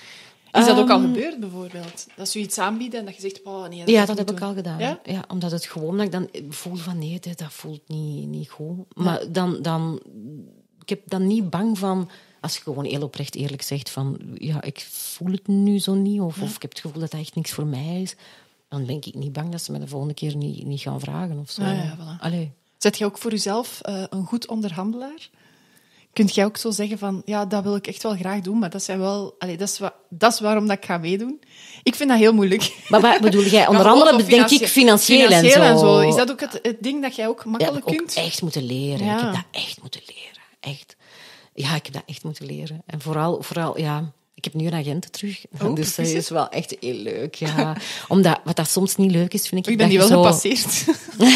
Is dat ook al Ehm. gebeurd, bijvoorbeeld? Dat ze je iets aanbieden en dat je zegt, oh nee, dat Ja, ga dat niet heb ik doen. al gedaan. Ja? Ja? Omdat het gewoon dat ik dan voel van nee, dit- dat voelt niet, niet goed. Maar dan, dan... Ik heb dan niet bang van... Als je gewoon heel oprecht eerlijk zegt van... Ja, ik voel het nu zo niet. Of, of ik heb het gevoel dat dat echt niks voor mij is. Dan ben ik niet bang dat ze me de volgende keer niet, niet gaan vragen of zo. Ah, ja, voilà. Allee. Zet je ook voor jezelf eh, een goed onderhandelaar? Kunt jij ook zo zeggen van, ja, dat wil ik echt wel graag doen, maar dat, zijn wel, allee, dat, is, wa- dat is waarom dat ik ga meedoen. Ik vind dat heel moeilijk. Maar wat bedoel jij? Onder Ja, andere of denk ik financie- financieel, financieel en, zo. Is dat ook het, het ding dat jij ook Ja, makkelijk heb ik ook kunt? echt moeten leren. Ja. Ik heb dat echt moeten leren. Echt. Ja, ik heb dat echt moeten leren. En vooral, vooral ja... Ik heb nu een agent terug. Oh, dus dat precies. is wel echt heel leuk. Ja. Omdat, wat dat soms niet leuk is, vind ik... Ik ben dat die je wel zo... gepasseerd.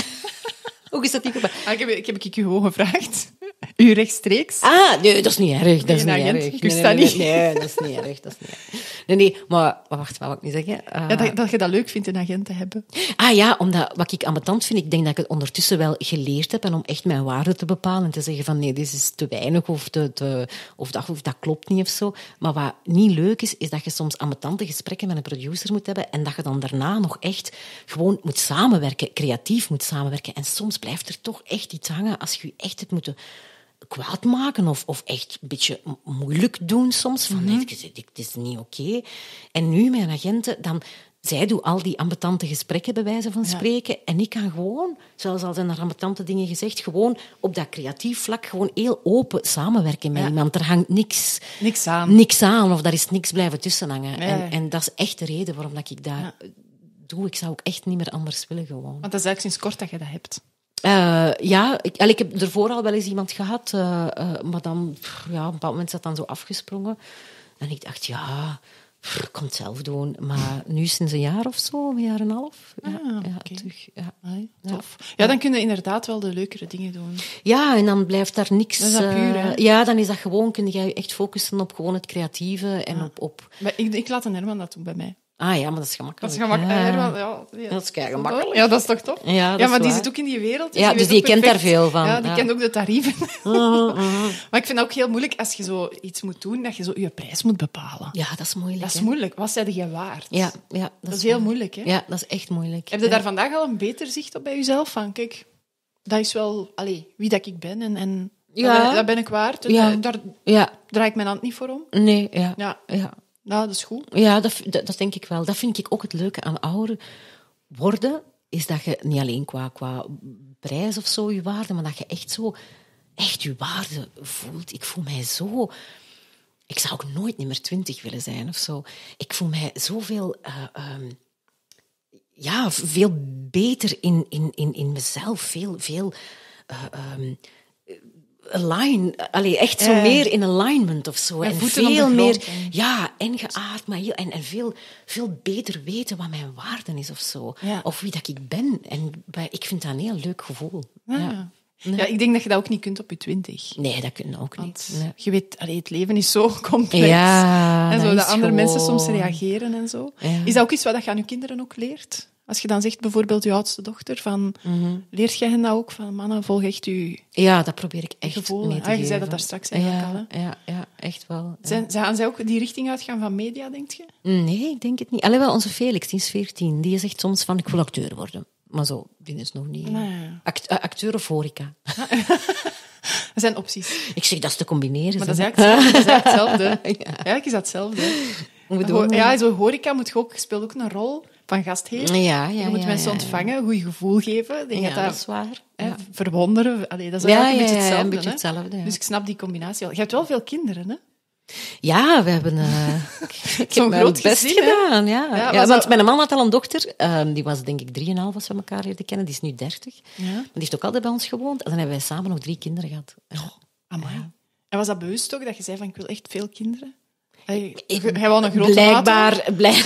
Hoe is dat niet gepasseerd? Ah, ik, heb, ik heb ik u gewoon gevraagd. U rechtstreeks. Ah, nee, dat is niet erg. Dat is Nee, niet een agent. erg. Ik Nee, wist nee, dat nee, niet. nee, dat is niet erg. Dat is niet erg. Nee, nee, maar... maar wacht, wat wil ik niet zeggen? Uh, Ja, dat, dat je dat leuk vindt, een agent te hebben. Ah ja, omdat wat ik ambetant vind, ik denk dat ik het ondertussen wel geleerd heb en om echt mijn waarde te bepalen en te zeggen van nee, dit is te weinig of, te, te, of, dat, of dat klopt niet of zo. Maar wat niet leuk is, is dat je soms ambetante gesprekken met een producer moet hebben en dat je dan daarna nog echt gewoon moet samenwerken, creatief moet samenwerken. En soms blijft er toch echt iets hangen als je je echt hebt moeten kwaad maken of, of echt een beetje m- moeilijk doen soms. Van, nee, dit, dit is niet oké. En nu, mijn agenten, dan... Zij doen al die ambetante gesprekken, bij wijze van spreken. En ik kan gewoon, zoals al zijn er ambetante dingen gezegd, gewoon op dat creatief vlak gewoon heel open samenwerken met Ja. iemand. Er hangt niks, Niks aan. niks aan of daar is niks blijven tussen hangen. Ja, En, ja. en dat is echt de reden waarom dat ik dat doe. Ik zou ook echt niet meer anders willen gewoon. Want dat is eigenlijk sinds kort dat je dat hebt. Uh, ja, ik, ik heb ervoor al wel eens iemand gehad, uh, uh, maar dan, pff, ja, op een bepaald moment is dat dan zo afgesprongen. En ik dacht, ja, pff, ik kan het zelf doen. Maar nu sinds een jaar of zo, een jaar en een half. Ja, Ah, ja, oké. terug, ja. Allee, tof. Ja, dan kun je inderdaad wel de leukere dingen doen. Ja, en dan blijft daar niks... Dat is dat puur, hè? uh, ja, dan is dat gewoon, kun je je echt focussen op gewoon het creatieve en Ja. op... op Maar ik, ik laat een Herman dat doen bij mij. Ah ja, maar dat is gemakkelijk. Dat is gemakkelijk. Ja. Ja, ja, ja. Dat is kei gemakkelijk. Ja, dat is toch top? Ja, dat ja is maar die waar. zit ook in die wereld. Ja, dus weet die ook kent perfect. daar veel van. Ja, die Ja. kent ook de tarieven. Uh-huh, uh-huh. Maar ik vind het ook heel moeilijk als je zo iets moet doen, dat je zo je prijs moet bepalen. Ja, dat is moeilijk. Dat is hè. moeilijk. Wat zei je waard? Ja, ja, dat, Dat is heel waar. moeilijk, hè? Ja, dat is echt moeilijk. Heb je Ja. daar vandaag al een beter zicht op bij jezelf? Van, kijk, dat is wel allee, wie dat ik ben en, en Ja. dat, dat ben ik waard. Ja. Daar Ja, draai ik mijn hand niet voor om. nee, ja. Ja, Ja, nou, dat is goed. ja dat, dat, dat denk ik wel. Dat vind ik ook het leuke aan ouder worden, is dat je niet alleen qua, qua prijs of zo je waarde, maar dat je echt zo echt je waarde voelt. Ik voel mij zo... Ik zou ook nooit niet meer twintig willen zijn of zo. Ik voel mij zoveel... Uh, um, ja, veel beter in, in, in, in mezelf. Veel... veel uh, um, align, allee, echt zo Ja. meer in alignment of zo. Ja, En voeten op de veel grond, meer, hè. ja, en geaard, maar heel, en, en veel, veel beter weten wat mijn waarde is of zo. Ja. Of wie dat ik ben. En bij- ik vind dat een heel leuk gevoel. Ja. Ja. Ja, ik denk dat je dat ook niet kunt op je twintig. Nee, dat kunnen ook Want niet. Nee. je weet, allee, het leven is zo complex. Ja, en zo, dat dat is andere mensen gewoon- soms reageren en zo. Ja. Is dat ook iets wat je aan je kinderen ook leert? Als je dan zegt, bijvoorbeeld je oudste dochter, van, Mhm. leert jij hen dat ook? Van, mannen, volg echt je Ja, dat probeer ik echt gevoel. mee te Ah, je zei geven. dat daar straks eigenlijk al. Ja, Hè? ja, ja, echt wel. Ja. Zijn, gaan zij ook die richting uitgaan van media, denk je? Nee, ik denk het niet. Allee, wel, onze Felix, die is veertien, die zegt soms van, ik wil acteur worden. Maar zo, die is nog niet... Nee. Act- eh, acteur of horeca. Dat zijn opties. Ik zeg, dat is te combineren. Maar dat is hè. eigenlijk hetzelfde. Dat is eigenlijk hetzelfde. Ja. Eigenlijk is dat hetzelfde. Hoe bedoel je? Ja, zo horeca moet je ook, speelt ook een rol van gastheer. Ja, ja, je moet ja, mensen ja, ja. ontvangen, een goed gevoel geven. Ik denk Ja, dat dat, dat is waar. hè, Ja. verwonderen. Allee, dat is Ja, eigenlijk ja, een beetje ja, hetzelfde. een beetje hè. hetzelfde, ja. Dus ik snap die combinatie wel. Je hebt wel veel kinderen, hè? Ja, we hebben... eh, ik Zo'n heb mijn groot best gezin, hè? gedaan, ja. Ja, ja, was want dat- mijn man had al een dochter. ehm, die was denk ik drieënhalf als we elkaar leerden kennen. Die is nu dertig. Ja. Maar die heeft ook altijd bij ons gewoond. En dan hebben wij samen nog drie kinderen gehad. Ja. Amai. En was dat bewust ook, dat je zei van, ik wil echt veel kinderen? Hey, jij wou een grote Blijkbaar... Blij...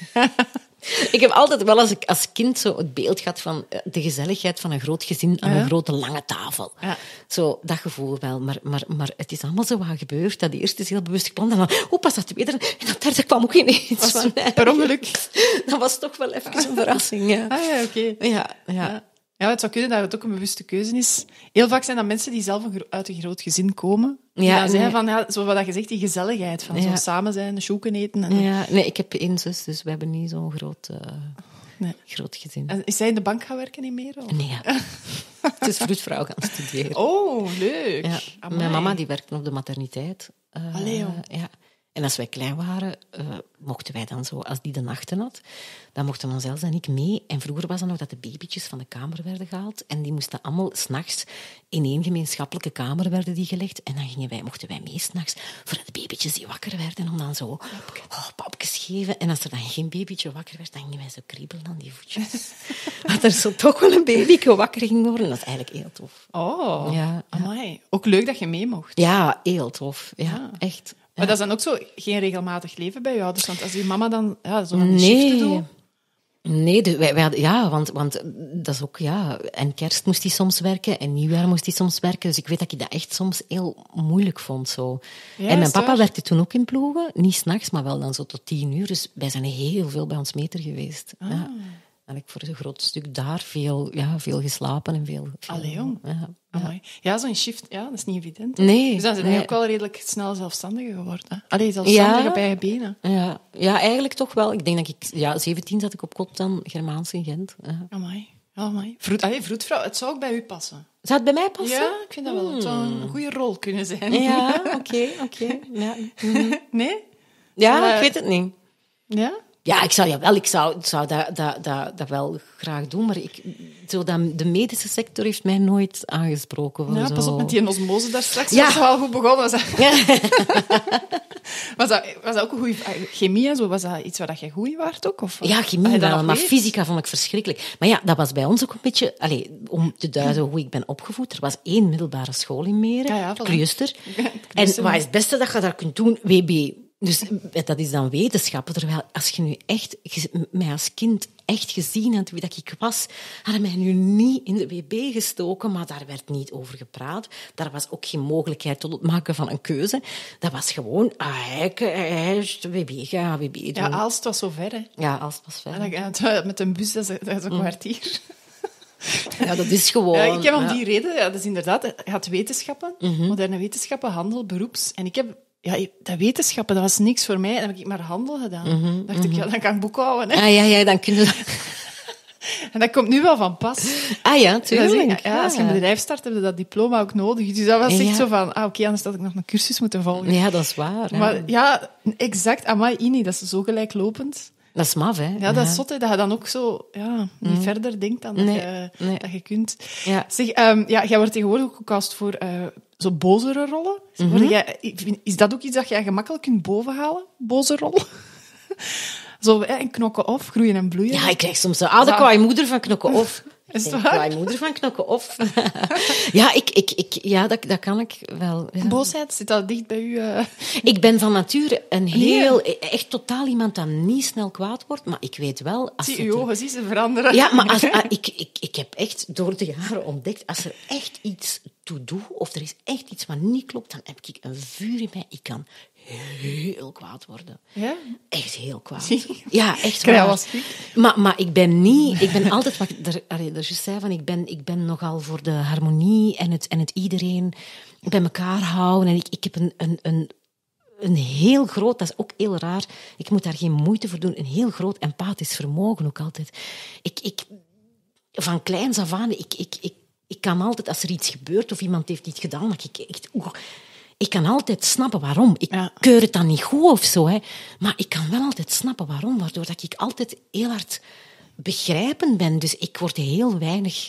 Ik heb altijd wel als, ik, als kind zo het beeld gehad van eh, de gezelligheid van een groot gezin aan Ja. een grote lange tafel. Ja. Zo, dat gevoel wel. Maar, maar, maar het is allemaal zo wat gebeurd. Dat eerste is heel bewust gepland. En dan, hoe pas dat tweede? En dat derde kwam ook ineens Was van... per ongeluk. Dat was toch wel even een verrassing, ja. Ah ja, oké. Ja, ja. Ja. Ja, het zou kunnen dat het ook een bewuste keuze is. Heel vaak zijn dat mensen die zelf een gro- uit een groot gezin komen. Die Ja, dan zeggen nee. van, ja, zo wat je zegt, die gezelligheid. Van Ja. zo samen zijn, sjoeken eten. En, Ja, nee, ik heb één zus, dus we hebben niet zo'n groot, eh, nee. groot gezin. En is zij in de bank gaan werken in Meren? of? Nee, ja. Het is vroedvrouw gaan studeren. Oh, leuk. Ja. Amai. Mijn mama die werkte op de materniteit. Eh, Allee, joh. ja. En als wij klein waren, eh, mochten wij dan zo, als die de nachten had, dan mochten ons Els en ik mee. En vroeger was het nog dat de babytjes van de kamer werden gehaald. En die moesten allemaal s'nachts in één gemeenschappelijke kamer werden die gelegd. En dan gingen wij, mochten wij mee s'nachts voor de babytjes die wakker werden, om dan zo oh, papjes geven. En als er dan geen babytje wakker werd, dan gingen wij zo kriebelen aan die voetjes. Dat er zo toch wel een babyke wakker ging worden. Dat is eigenlijk heel tof. Oh, Ja, amai. Ook leuk dat je mee mocht. Ja, heel tof. Ja, echt. Maar dat is dan ook zo geen regelmatig leven bij je ouders. Want als je mama dan ja, zo aan de Nee. shiften doet... Nee, de, wij, wij hadden- ja, want, want dat is ook, ja... En kerst moest hij soms werken en nieuwjaar moest hij soms werken. Dus ik weet dat ik dat echt soms heel moeilijk vond, zo. Ja, en is mijn papa waar? werkte toen ook in ploegen. Niet 's nachts, maar wel dan zo tot tien uur. Dus wij zijn heel veel bij ons meter geweest. Ah. Ja. En ik voor een groot stuk daar veel, ja, veel geslapen en veel... veel Allee, jong. Ja, Amai. Ja, zo'n shift, ja, dat is niet evident. Nee, Dus dan zijn nee. je ook wel redelijk snel zelfstandige geworden. Hè? Allee, zelfstandige Ja. op eigen benen. ja. ja, eigenlijk toch wel. Ik denk dat ik... Ja, zeventien zat ik op kot dan, Germaans in Gent. Ja. Amai. Amai. Vroed, allee, vroedvrouw, het zou ook bij u passen. Zou het bij mij passen? Ja, ik vind dat wel. Het zou een goede rol kunnen zijn. Ja, oké, oké. Ja. Nee? Ja, Maar- ik weet het niet. Ja? Ja, ik zou, ja, wel, ik zou, zou dat, dat, dat, dat wel graag doen, maar ik, zo dat, de medische sector heeft mij nooit aangesproken. voor Ja, zo. pas op met die osmose daar straks. Ja. Was dat wel goed begonnen? Was dat, was dat, was dat ook een goede chemie en zo? Was dat iets waar dat je goed in waart ook? Of, Ja, Had chemie je dat wel, nog maar weet? fysica vond ik verschrikkelijk. Maar ja, dat was bij ons ook een beetje... Allez, om te duiden hoe ik ben opgevoed. Er was één middelbare school in Meren, Ja, ja, voilà. Kleuster. Kleuster. En wat is het beste dat je daar kunt doen? W B. Dus dat is dan wetenschappen. Terwijl als je nu echt ge- mij als kind echt gezien had wie dat ik was, hadden mij nu niet in de W B gestoken, maar daar werd niet over gepraat. Daar was ook geen mogelijkheid tot het maken van een keuze. Dat was gewoon, ah, hij, hij is de W B, ga W B doen. Ja, Aalst was zo ver, hè. Ja, Aalst was ver. En dan- met een bus, dat is, dat is een kwartier. Ja, dat is gewoon... Ja, ik heb om ja. die reden, ja, dat is inderdaad, je had wetenschappen, Mhm. moderne wetenschappen, handel, beroeps. En ik heb, ja, dat wetenschappen, dat was niks voor mij. Dan heb ik maar handel gedaan. Mhm, dacht ik, ja, dan kan ik boekhouden. Hè. Ah ja, ja, dan kun je... En dat komt nu wel van pas. Ah ja, Dat is- tuurlijk. ja, als je een bedrijf start, heb je dat diploma ook nodig. Dus dat was echt Ja. zo van, ah, oké, anders had ik nog een cursus moeten volgen. Ja, dat is waar. hè. Maar ja, exact. Amai, Ini, dat is zo gelijklopend. Dat is maf, hè. Ja, dat is zot, hè, dat je dan ook zo ja, niet verder denkt dan Nee, dat, je, nee. dat je kunt. Ja. Zeg, ehm, ja, jij wordt tegenwoordig ook gecast voor eh, zo bozere rollen. Word jij, ik vind- is dat ook iets dat jij gemakkelijk kunt bovenhalen? Boze rollen? Zo, hè, en knokken of, groeien en bloeien. Ja, ik krijg soms zo... Ah, de kwaai moeder van Knokken of. Is het De waar? kwaai moeder van Knokken of. Ja, ik, ik, ik, ja dat, dat kan ik wel. Ja. Boosheid, zit dat dicht bij u? eh? Ik ben van nature een heel... Echt totaal iemand dat niet snel kwaad wordt, maar ik weet wel... Als Zie, het uw er- ogen, zie ze veranderen. Ja, maar als, ah, ik, ik, ik heb echt door de jaren ontdekt, als er echt iets toe doe, of er is echt iets wat niet klopt, dan heb ik een vuur in mij. Ik kan heel kwaad worden. Ja? Echt heel kwaad. Zie. Ja, echt Ja, waar. was ik. Maar, maar ik ben niet... Ik ben altijd... Wat ik er, allee, er juist zei, van, ik, ben, ik ben nogal voor de harmonie en het, en het iedereen bij elkaar houden. En ik, ik heb een... een, een een heel groot, dat is ook heel raar, ik moet daar geen moeite voor doen, een heel groot empathisch vermogen ook altijd. Ik, ik, van kleins af aan, ik, ik, ik, ik kan altijd, als er iets gebeurt of iemand heeft iets gedaan, maar ik, echt, oeh, ik kan altijd snappen waarom. Ik Ja. keur het dan niet goed of zo, hè, maar ik kan wel altijd snappen waarom, waardoor dat ik altijd heel hard begrijpend ben. Dus ik word heel weinig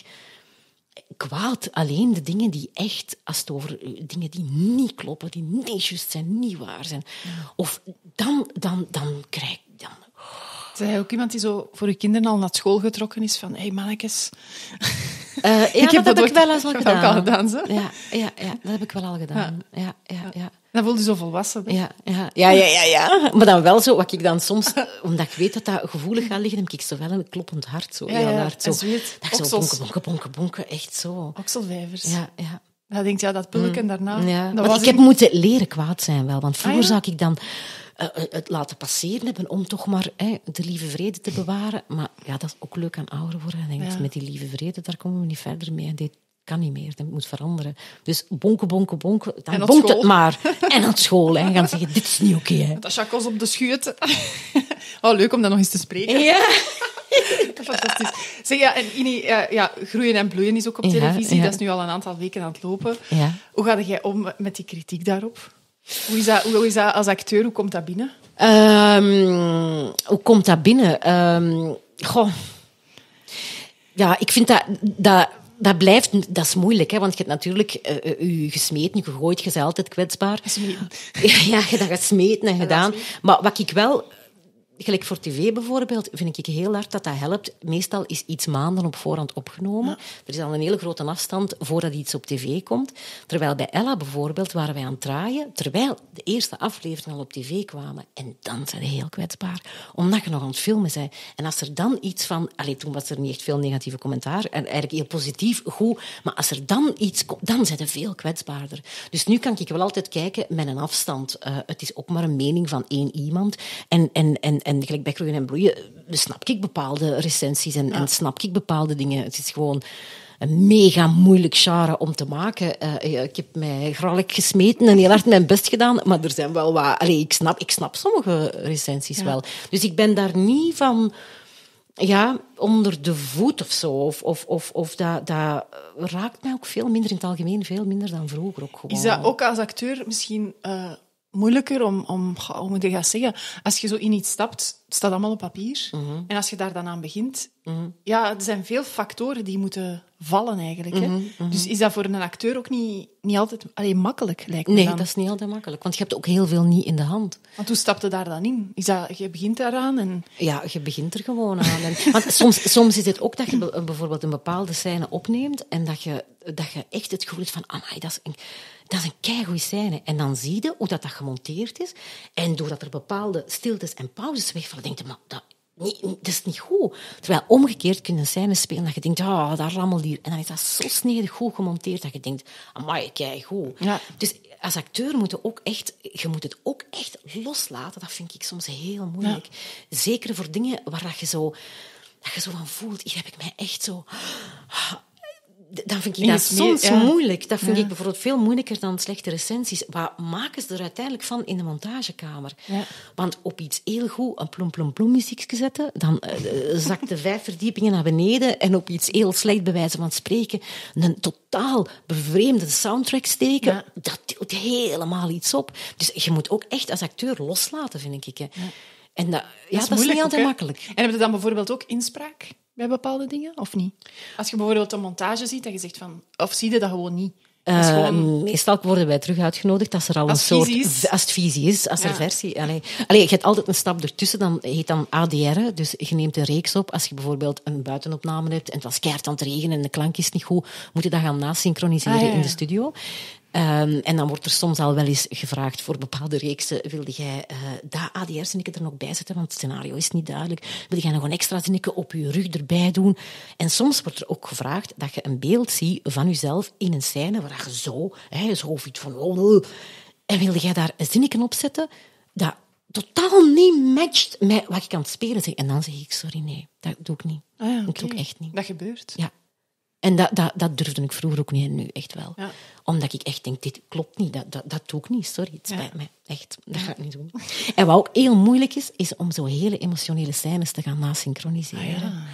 kwaad. Alleen de dingen die echt, als het over eh, dingen die niet kloppen, die niet juist zijn, niet waar zijn, of dan, dan, dan krijg ik... Dan, Zijn jij ook iemand die zo voor je kinderen al naar school getrokken is van, hé, hey, mannetjes. Uh, ja, dat heb ooit- ik wel eens al ik heb dat gedaan. ook al gedaan, zo. Ja, ja, ja, dat heb ik wel al gedaan. Ja, ja, ja. Dan voelde je zo volwassen. hè? Ja, ja, ja, ja, ja, ja. Maar dan wel zo, wat ik dan soms, omdat ik weet dat dat gevoelig gaat liggen, heb ik zo wel een kloppend hart. Zo, Ja, heel ja, hard, zo. en zweet. Dat ik zo Oksels. bonken, bonken, bonken, bonken, echt zo. Okselvijvers. Ja, ja. Dan denkt ja, dat pulken daarna. Ja, dat want was ik heb in- moeten leren kwaad zijn wel. Want vroeger Ah, ja? zou ik dan uh, het laten passeren hebben om toch maar eh, de lieve vrede te bewaren. Maar ja, dat is ook leuk aan ouder worden. En denk ik, Ja. met die lieve vrede, daar komen we niet verder mee. En dit kan niet meer, dat moet veranderen. Dus bonken, bonken, bonken, dan En op bonkt school. het maar. En aan school, hè. Gaan zeggen, dit is niet oké, hè. Dat chakos op de schuut. Oh, leuk om dat nog eens te spreken. Ja. Fantastisch. Zeg, ja, en Ini, ja, ja, groeien en bloeien is ook op Ja, televisie. ja. Dat is nu al een aantal weken aan het lopen. Ja. Hoe ga jij om met die kritiek daarop? Hoe is dat, hoe is dat als acteur? Hoe komt dat binnen? Ehm, hoe komt dat binnen? Ehm, goh. Ja, ik vind dat... dat dat blijft, dat is moeilijk, hè, want je hebt natuurlijk uh, je gesmeten, je gegooid, je bent altijd kwetsbaar. Smeten. Ja, ja, je hebt dat gesmeten en gedaan. Maar wat ik wel... Gelijk voor tv bijvoorbeeld, vind ik heel hard dat dat helpt. Meestal is iets maanden op voorhand opgenomen. Ja. Er is al een hele grote afstand voordat iets op tv komt. Terwijl bij Ella bijvoorbeeld waren wij aan het draaien, terwijl de eerste afleveringen al op tv kwamen. En dan zijn ze heel kwetsbaar, omdat je nog aan het filmen bent. En als er dan iets van... Allee, toen was er niet echt veel negatieve commentaar. En eigenlijk heel positief, goed. Maar als er dan iets komt, dan zijn ze veel kwetsbaarder. Dus nu kan ik wel altijd kijken met een afstand. Uh, het is ook maar een mening van één iemand. En... en, en En gelijk bij Groeien en Bloeien snap ik bepaalde recensies en, ja. en snap ik bepaalde dingen. Het is gewoon een mega moeilijk genre om te maken. Uh, ik heb mij grallig gesmeten en heel hard mijn best gedaan, maar er zijn wel wat... Allee, ik, snap, ik snap sommige recensies ja. wel. Dus ik ben daar niet van... Ja, onder de voet of zo. Of, of, of, of dat, dat raakt mij ook veel minder in het algemeen, veel minder dan vroeger ook gewoon. Is dat ook als acteur misschien... Uh... moeilijker om, om, hoe moet je dat zeggen? Als je zo in iets stapt, het staat allemaal op papier. Mm-hmm. En als je daar dan aan begint... Mm-hmm. Ja, er zijn veel factoren die moeten vallen eigenlijk. Hè? Mm-hmm. Dus is dat voor een acteur ook niet, niet altijd allee, makkelijk, lijkt me Nee, dan. dat is niet altijd makkelijk. Want je hebt ook heel veel niet in de hand. Want hoe stapte daar dan in? Is dat, je begint daaraan en... Ja, je begint er gewoon aan. En, want soms, soms is het ook dat je bijvoorbeeld een bepaalde scène opneemt en dat je dat je echt het gevoel hebt van, amai, dat is een, dat is een keigoeie scène. En dan zie je hoe dat, dat gemonteerd is. En doordat er bepaalde stiltes en pauzes wegvallen, denk je, maar dat, niet, dat is niet goed. Terwijl omgekeerd kun je een scène spelen dat je denkt, ah, oh, dat rammelt hier. En dan is dat zo snedig goed gemonteerd dat je denkt, amai, keigoed. Ja. Dus als acteur moet je ook echt, je moet het ook echt loslaten. Dat vind ik soms heel moeilijk. Ja. Zeker voor dingen waar dat je zo, dat je zo van voelt, hier heb ik mij echt zo... Dan vind ik dat soms ja. moeilijk. Dat vind ja. ik bijvoorbeeld veel moeilijker dan slechte recensies. Wat maken ze er uiteindelijk van in de montagekamer? Ja. Want op iets heel goed een plom plom plom muziekje zetten, dan uh, zakt de vijf verdiepingen naar beneden en op iets heel slecht bij wijze van spreken een totaal bevreemde soundtrack steken, ja. dat tilt helemaal iets op. Dus je moet ook echt als acteur loslaten, vind ik. Hè. Ja. En dat, ja, dat is, dat is niet altijd ook, makkelijk. En heb je dan bijvoorbeeld ook inspraak bij bepaalde dingen, of niet? Als je bijvoorbeeld een montage ziet, dat je zegt van... Of zie je dat gewoon niet? Uh, gewoon... Meestal worden wij terug uitgenodigd als er al als een soort... Is. Als het visie is, als ja. er versie... Allee. Allee, je hebt altijd een stap ertussen, dan heet dan A D R. Dus je neemt een reeks op. Als je bijvoorbeeld een buitenopname hebt en het was keihard aan het regenen en de klank is niet goed, moet je dat gaan nasynchroniseren ah, ja, ja. in de studio. Um, en dan wordt er soms al wel eens gevraagd voor bepaalde reeksen, wilde jij uh, dat A D R-zinnetje er nog bij zetten, want het scenario is niet duidelijk. Wil jij nog een extra zinnetje op je rug erbij doen? En soms wordt er ook gevraagd dat je een beeld ziet van jezelf in een scène waar je zo, hè, zo iets van... Oh, en wilde jij daar een zinnetje op zetten dat totaal niet matcht met wat ik aan het spelen zeg? En dan zeg ik, sorry, nee, dat doe ik niet. Ah ja, okay. Dat doe ik echt niet. Dat gebeurt? Ja. En dat, dat, dat durfde ik vroeger ook niet en nu echt wel. Ja. Omdat ik echt denk, dit klopt niet, dat, dat, dat doe ik niet, sorry, het spijt ja. mij. Echt, dat ga ik niet doen. En wat ook heel moeilijk is, is om zo hele emotionele scènes te gaan nasynchroniseren. Ah, ja.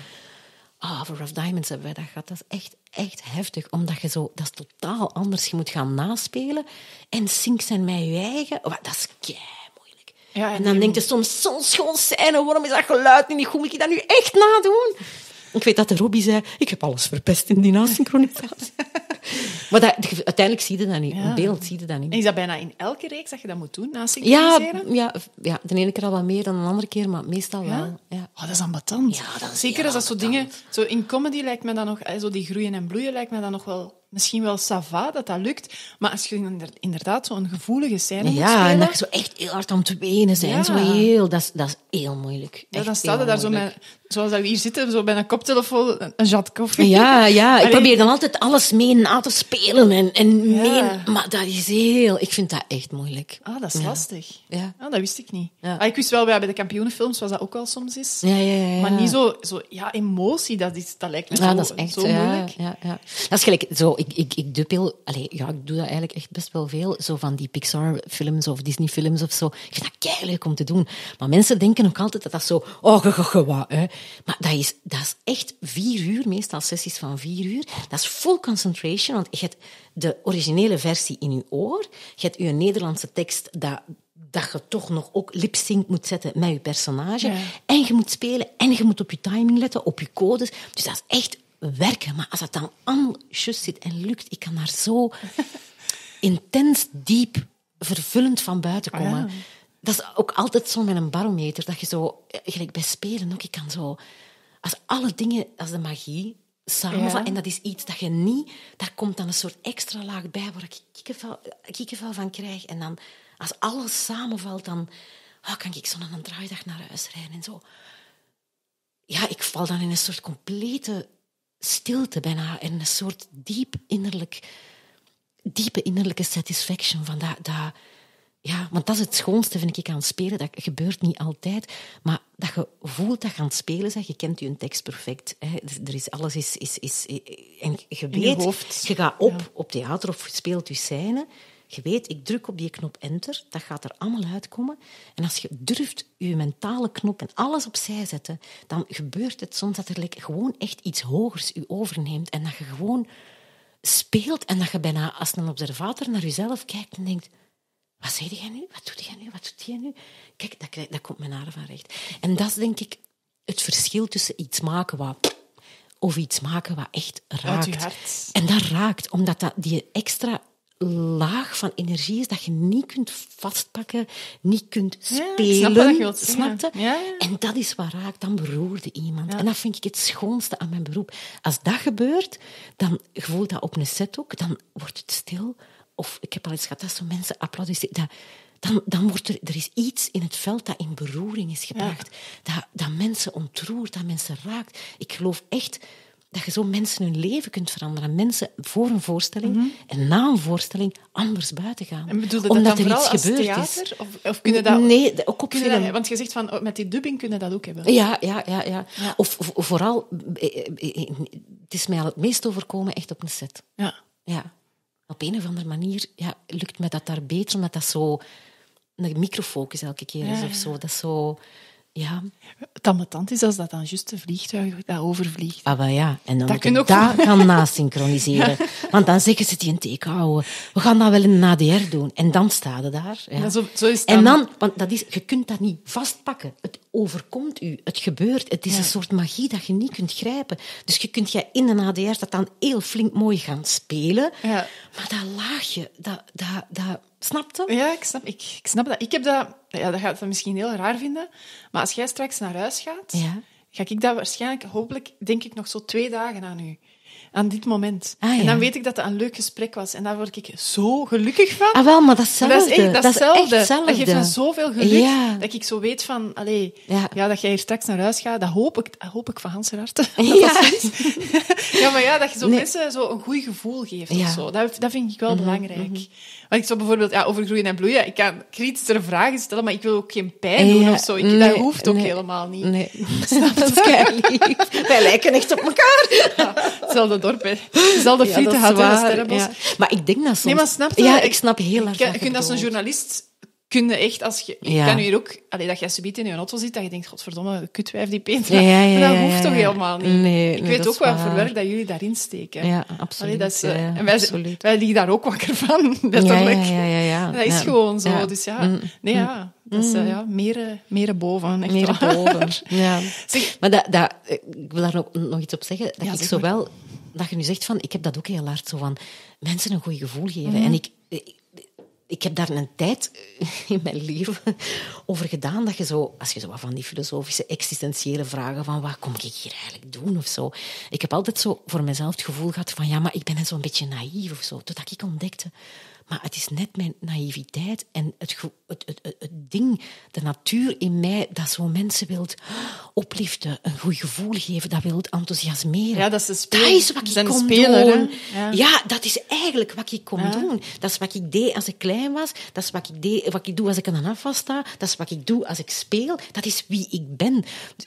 Oh, voor Rough Diamonds hebben wij dat gehad. Dat is echt, echt heftig, omdat je zo... Dat is totaal anders. Je moet gaan naspelen en sync zijn met je eigen... Oh, dat is kei moeilijk. Ja, en, en dan denk je soms, zo'n schoon scène, waarom is dat geluid niet goed? Moet ik dat nu echt nadoen? Ik weet dat de Robbie zei, ik heb alles verpest in die nasynchronisatie. Maar dat, uiteindelijk zie je dat niet. Ja. Een beeld zie je dat niet. En is dat bijna in elke reeks dat je dat moet doen, nasynchroniseren? Ja, ja, ja, de ene keer al wat meer dan de andere keer, maar meestal ja? wel. Ja. Oh, dat is ambetant. Ja, dat is Zeker als dat zo dingen... Zo in comedy lijkt me dat nog... Zo die groeien en bloeien lijkt me dat nog wel... Misschien wel ça va, dat dat lukt. Maar als je inderdaad zo'n gevoelige scène moet spelen... Ja, en dat je zo echt heel hard aan het wenen bent. Ja. Zo heel, dat, is, dat is heel moeilijk. Ja, dan staat je daar zo met... Zoals dat we hier zitten, zo bij een koptelefoon, een jat koffie. Ja, ja. Ik Allee. probeer dan altijd alles mee na te spelen. En, en ja. mee, maar dat is heel... Ik vind dat echt moeilijk. Ah, dat is ja. lastig. Ja. Ah, dat wist ik niet. Ja. Ah, ik wist wel, bij de kampioenenfilms was dat ook wel soms is. Ja, ja, ja, ja. Maar niet zo... zo ja, emotie, dat, is, dat lijkt me ja, zo, dat is echt, zo ja, moeilijk. Ja, ja. Dat is gelijk... Zo, ik, ik, ik dub heel... Allee, ja, ik doe dat eigenlijk echt best wel veel. Zo van die Pixar-films of Disney-films of zo. Ik vind dat keileuk om te doen. Maar mensen denken ook altijd dat dat zo... Oh, ge, ge, ge, wat, hè. Maar dat is, dat is echt vier uur, meestal sessies van vier uur. Dat is full concentration, want je hebt de originele versie in je oor. Je hebt je Nederlandse tekst dat... dat je toch nog ook lip-sync moet zetten met je personage. Ja. En je moet spelen en je moet op je timing letten, op je codes. Dus dat is echt werken. Maar als het dan allemaal juist zit en lukt, ik kan daar zo intens, diep, vervullend van buiten komen. Oh ja. Dat is ook altijd zo met een barometer, dat je zo, gelijk bij spelen ook, ik kan zo... Als alle dingen, als de magie samenvallen, ja. en dat is iets dat je niet... Daar komt dan een soort extra laag bij waar ik kikkervel, kikkervel van krijg. En dan, als alles samenvalt, dan oh, kan ik zo aan een draaidag naar huis rijden en zo. Ja, ik val dan in een soort complete stilte bijna. En een soort diep innerlijk, diepe innerlijke satisfaction van dat... dat ja, want dat is het schoonste, vind ik, aan het spelen. Dat gebeurt niet altijd. Maar dat je voelt dat je aan het spelen bent. Je kent je tekst perfect. Hè. Er is, alles is... is, is en je weet... Je, hoofd. je gaat op, ja. op theater of je speelt je scène. Je weet, ik druk op die knop enter. Dat gaat er allemaal uitkomen. En als je durft je mentale knop en alles opzij zetten, dan gebeurt het soms dat er like, gewoon echt iets hogers je overneemt. En dat je gewoon speelt en dat je bijna als een observator naar jezelf kijkt en denkt... Wat zei jij nu? Wat doet jij nu? Wat doet jij nu? Kijk, dat, dat komt mijn haren van recht. En dat is, denk ik, het verschil tussen iets maken wat... Of iets maken wat echt raakt. Uit je hart. En dat raakt, omdat dat die extra laag van energie is dat je niet kunt vastpakken, niet kunt Ja, spelen. ik snap wat je wilt zeggen. Snapte? Ja, ja. En dat is wat raakt, dan beroerde iemand. Ja. En dat vind ik het schoonste aan mijn beroep. Als dat gebeurt, dan voel dat op een set ook, dan wordt het stil. Of ik heb al eens gehad dat zo mensen applaudisseren. Dat, dan, dan wordt er, er is iets in het veld dat in beroering is gebracht. Ja. Dat, dat mensen ontroert, dat mensen raakt. Ik geloof echt dat je zo mensen hun leven kunt veranderen. Mensen voor een voorstelling mm-hmm. en na een voorstelling anders buiten gaan. En bedoelde Omdat dat dan er vooral iets als gebeurd theater? is. Of, of kunnen dat... Nee, ook op kunnen film. dat, want je zegt van, oh, met die dubbing kunnen dat ook hebben. Ja, ja, ja. ja. Ja. Of, of vooral, het is mij al het meest overkomen echt op een set. Ja. Ja. Op een of andere manier ja, lukt me dat daar beter, omdat dat zo een microfocus elke keer is Ja, of zo. Dat is zo... Ja. Het ambetant is als dat dan juist een vliegtuig dat overvliegt. Ah, wel ja. En dan Dat moet kun je je ook dat wel. gaan nasynchroniseren. Want dan zeggen ze die een teken houden. We gaan dat wel in een A D R doen. En dan staat het daar. Ja. Ja, zo, zo is het En dan. dan, want dat is, je kunt dat niet vastpakken. Het overkomt u. Het gebeurt. Het is Ja. een soort magie dat je niet kunt grijpen. Dus je kunt jij in een A D R dat dan heel flink mooi gaan spelen. Ja. Maar dat laagje, dat, dat, dat, snap je? Ja, ik snap, ik, ik snap dat. Ik heb dat... Ja, dat gaat het misschien heel raar vinden. Maar als jij straks naar huis gaat, Ja. ga ik dat waarschijnlijk, hopelijk, denk ik nog zo twee dagen aan u. Aan dit moment. Ah, ja. En dan weet ik dat dat een leuk gesprek was. En daar word ik zo gelukkig van. Ah, wel, maar dat is Maar hetzelfde. dat is echt, dat is echt hetzelfde. hetzelfde. Dat geeft me zoveel geluk. Ja. Dat ik zo weet van... Allee, Ja. ja. dat jij hier straks naar huis gaat, dat hoop ik, dat hoop ik van ganser harte. Ja. Ja, maar ja, dat je zo Nee. mensen zo een goed gevoel geeft. Ja. Of zo. Dat, dat vind ik wel belangrijk. Want ik zou bijvoorbeeld ja, over groeien en bloeien... Ik kan kritische vragen stellen, maar ik wil ook geen pijn doen Ja, of zo. Ik, nee, dat hoeft ook nee. helemaal niet. Nee, dat is keilief. Wij lijken echt op elkaar. Ja, hetzelfde dorp, hè. Hetzelfde Ja, frieten dat is had in waar, Sterrenbos. ja. Maar ik denk dat soms... Nee, maar snap je? Ja, ik snap heel erg Je, wat je je kunt als een bedoelt. journalist... Kun je echt, als je... Ja. Kan je hier ook... Allee, dat jij subiet in je auto zit, dat je denkt, godverdomme, kutwijf die Petra. Ja, ja, ja, Maar dat ja, hoeft ja, toch ja. helemaal niet. Nee, ik nee, weet dat ook is wel waar. voor werk dat jullie daarin steken. Ja, absoluut. Allee, dat is, Ja, eh, ja, en wij, absoluut. wij liggen daar ook wakker van, Ja, letterlijk. ja, ja, ja, ja. Dat is Ja. gewoon zo. Ja. Dus ja, Mm. nee, ja, dat is eh, ja, meer, eh, meer boven. Echt Meer waar. boven. Ja. Zeg, Maar dat, dat, ik wil daar nog, nog iets op zeggen. Dat Ja, ik zeg zo maar. wel... Dat je nu zegt van... Ik heb dat ook heel hard zo van... Mensen een goed gevoel geven. Mhm. En ik... ik Ik heb daar een tijd in mijn leven over gedaan dat je zo, als je zo wat van die filosofische, existentiële vragen van wat kom ik hier eigenlijk doen of zo. Ik heb altijd zo voor mezelf het gevoel gehad van ja, maar ik ben zo'n beetje naïef of zo. Totdat ik ontdekte, maar het is net mijn naïviteit en het, ge- het, het, het, het ding, de natuur in mij, dat zo mensen wilt opliften, een goed gevoel geven, dat wilt enthousiasmeren. Ja, dat is de speel- Dat is wat ze ik zijn de kom speler, doen. hè? Ja. Ja, dat is eigenlijk wat ik kom Ja. doen. Dat is wat ik deed als ik klein was. Dat is wat ik, deed, wat ik doe als ik aan een afval sta. Dat is wat ik doe als ik speel. Dat is wie ik ben.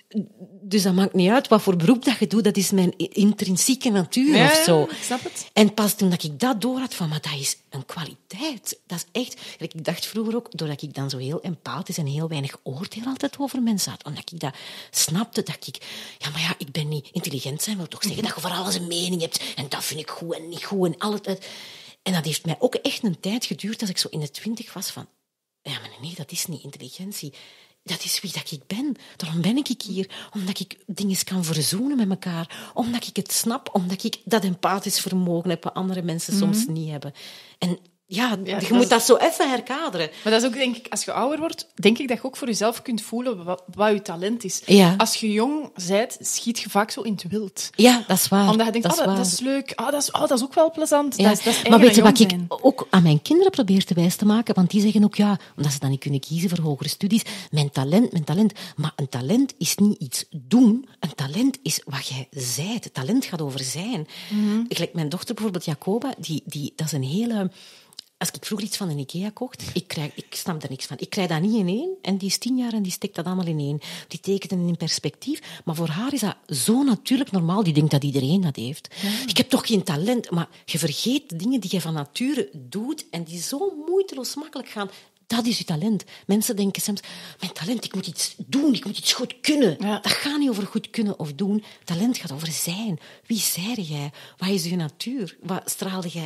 Dus dat maakt niet uit wat voor beroep dat je doet. Dat is mijn intrinsieke natuur Ja, of zo. ja, ik snap het. En pas toen dat ik dat door had, van, maar dat is een kwaliteit. Dat is echt... Kijk, ik dacht vroeger ook, doordat ik dan zo heel empathisch en heel weinig oordeel altijd over mensen had, omdat ik dat snapte, dat ik... Ja, maar ja, ik ben niet intelligent zijn, wil toch zeggen dat je voor alles een mening hebt. En dat vind ik goed en niet goed en al het... En dat heeft mij ook echt een tijd geduurd, als ik zo in de twintig was, van... Ja, maar nee, dat is niet intelligentie. Dat is wie dat ik ben. Daarom ben ik hier. Omdat ik dingen kan verzoenen met elkaar. Omdat ik het snap. Omdat ik dat empathisch vermogen heb, wat andere mensen soms niet hebben. En ja, Ja, je dat moet is- dat zo even herkaderen. Maar dat is ook, denk ik, als je ouder wordt, denk ik dat je ook voor jezelf kunt voelen wat, wat je talent is. Ja. Als je jong bent, schiet je vaak zo in het wild. Ja, dat is waar. Omdat je denkt, dat dat, is oh, dat, waar. dat is leuk, oh, dat, is, oh, dat is ook wel plezant. Ja, Dat is, dat is maar weet je eigen wat ik jong zijn. ook aan mijn kinderen probeer te wijs te maken? Want die zeggen ook, ja, omdat ze dan niet kunnen kiezen voor hogere studies, mijn talent, mijn talent. Maar een talent is niet iets doen. Een talent is wat jij zijt. Talent gaat over zijn. Mhm. Ik lijk mijn dochter bijvoorbeeld, Jacoba, die, die, dat is een hele... Als ik vroeger iets van een IKEA kocht, ik, krijg, ik snap er niks van. Ik krijg dat niet in één. En die is tien jaar en die steekt dat allemaal in één. Die tekent het in perspectief. Maar voor haar is dat zo natuurlijk normaal. Die denkt dat iedereen dat heeft. Ik heb toch geen talent. Maar je vergeet de dingen die je van nature doet en die zo moeiteloos makkelijk gaan. Dat is je talent. Mensen denken soms, mijn talent, ik moet iets doen, ik moet iets goed kunnen. Ja. Dat gaat niet over goed kunnen of doen. Talent gaat over zijn. Wie zijde jij? Wat is je natuur? Wat straalde jij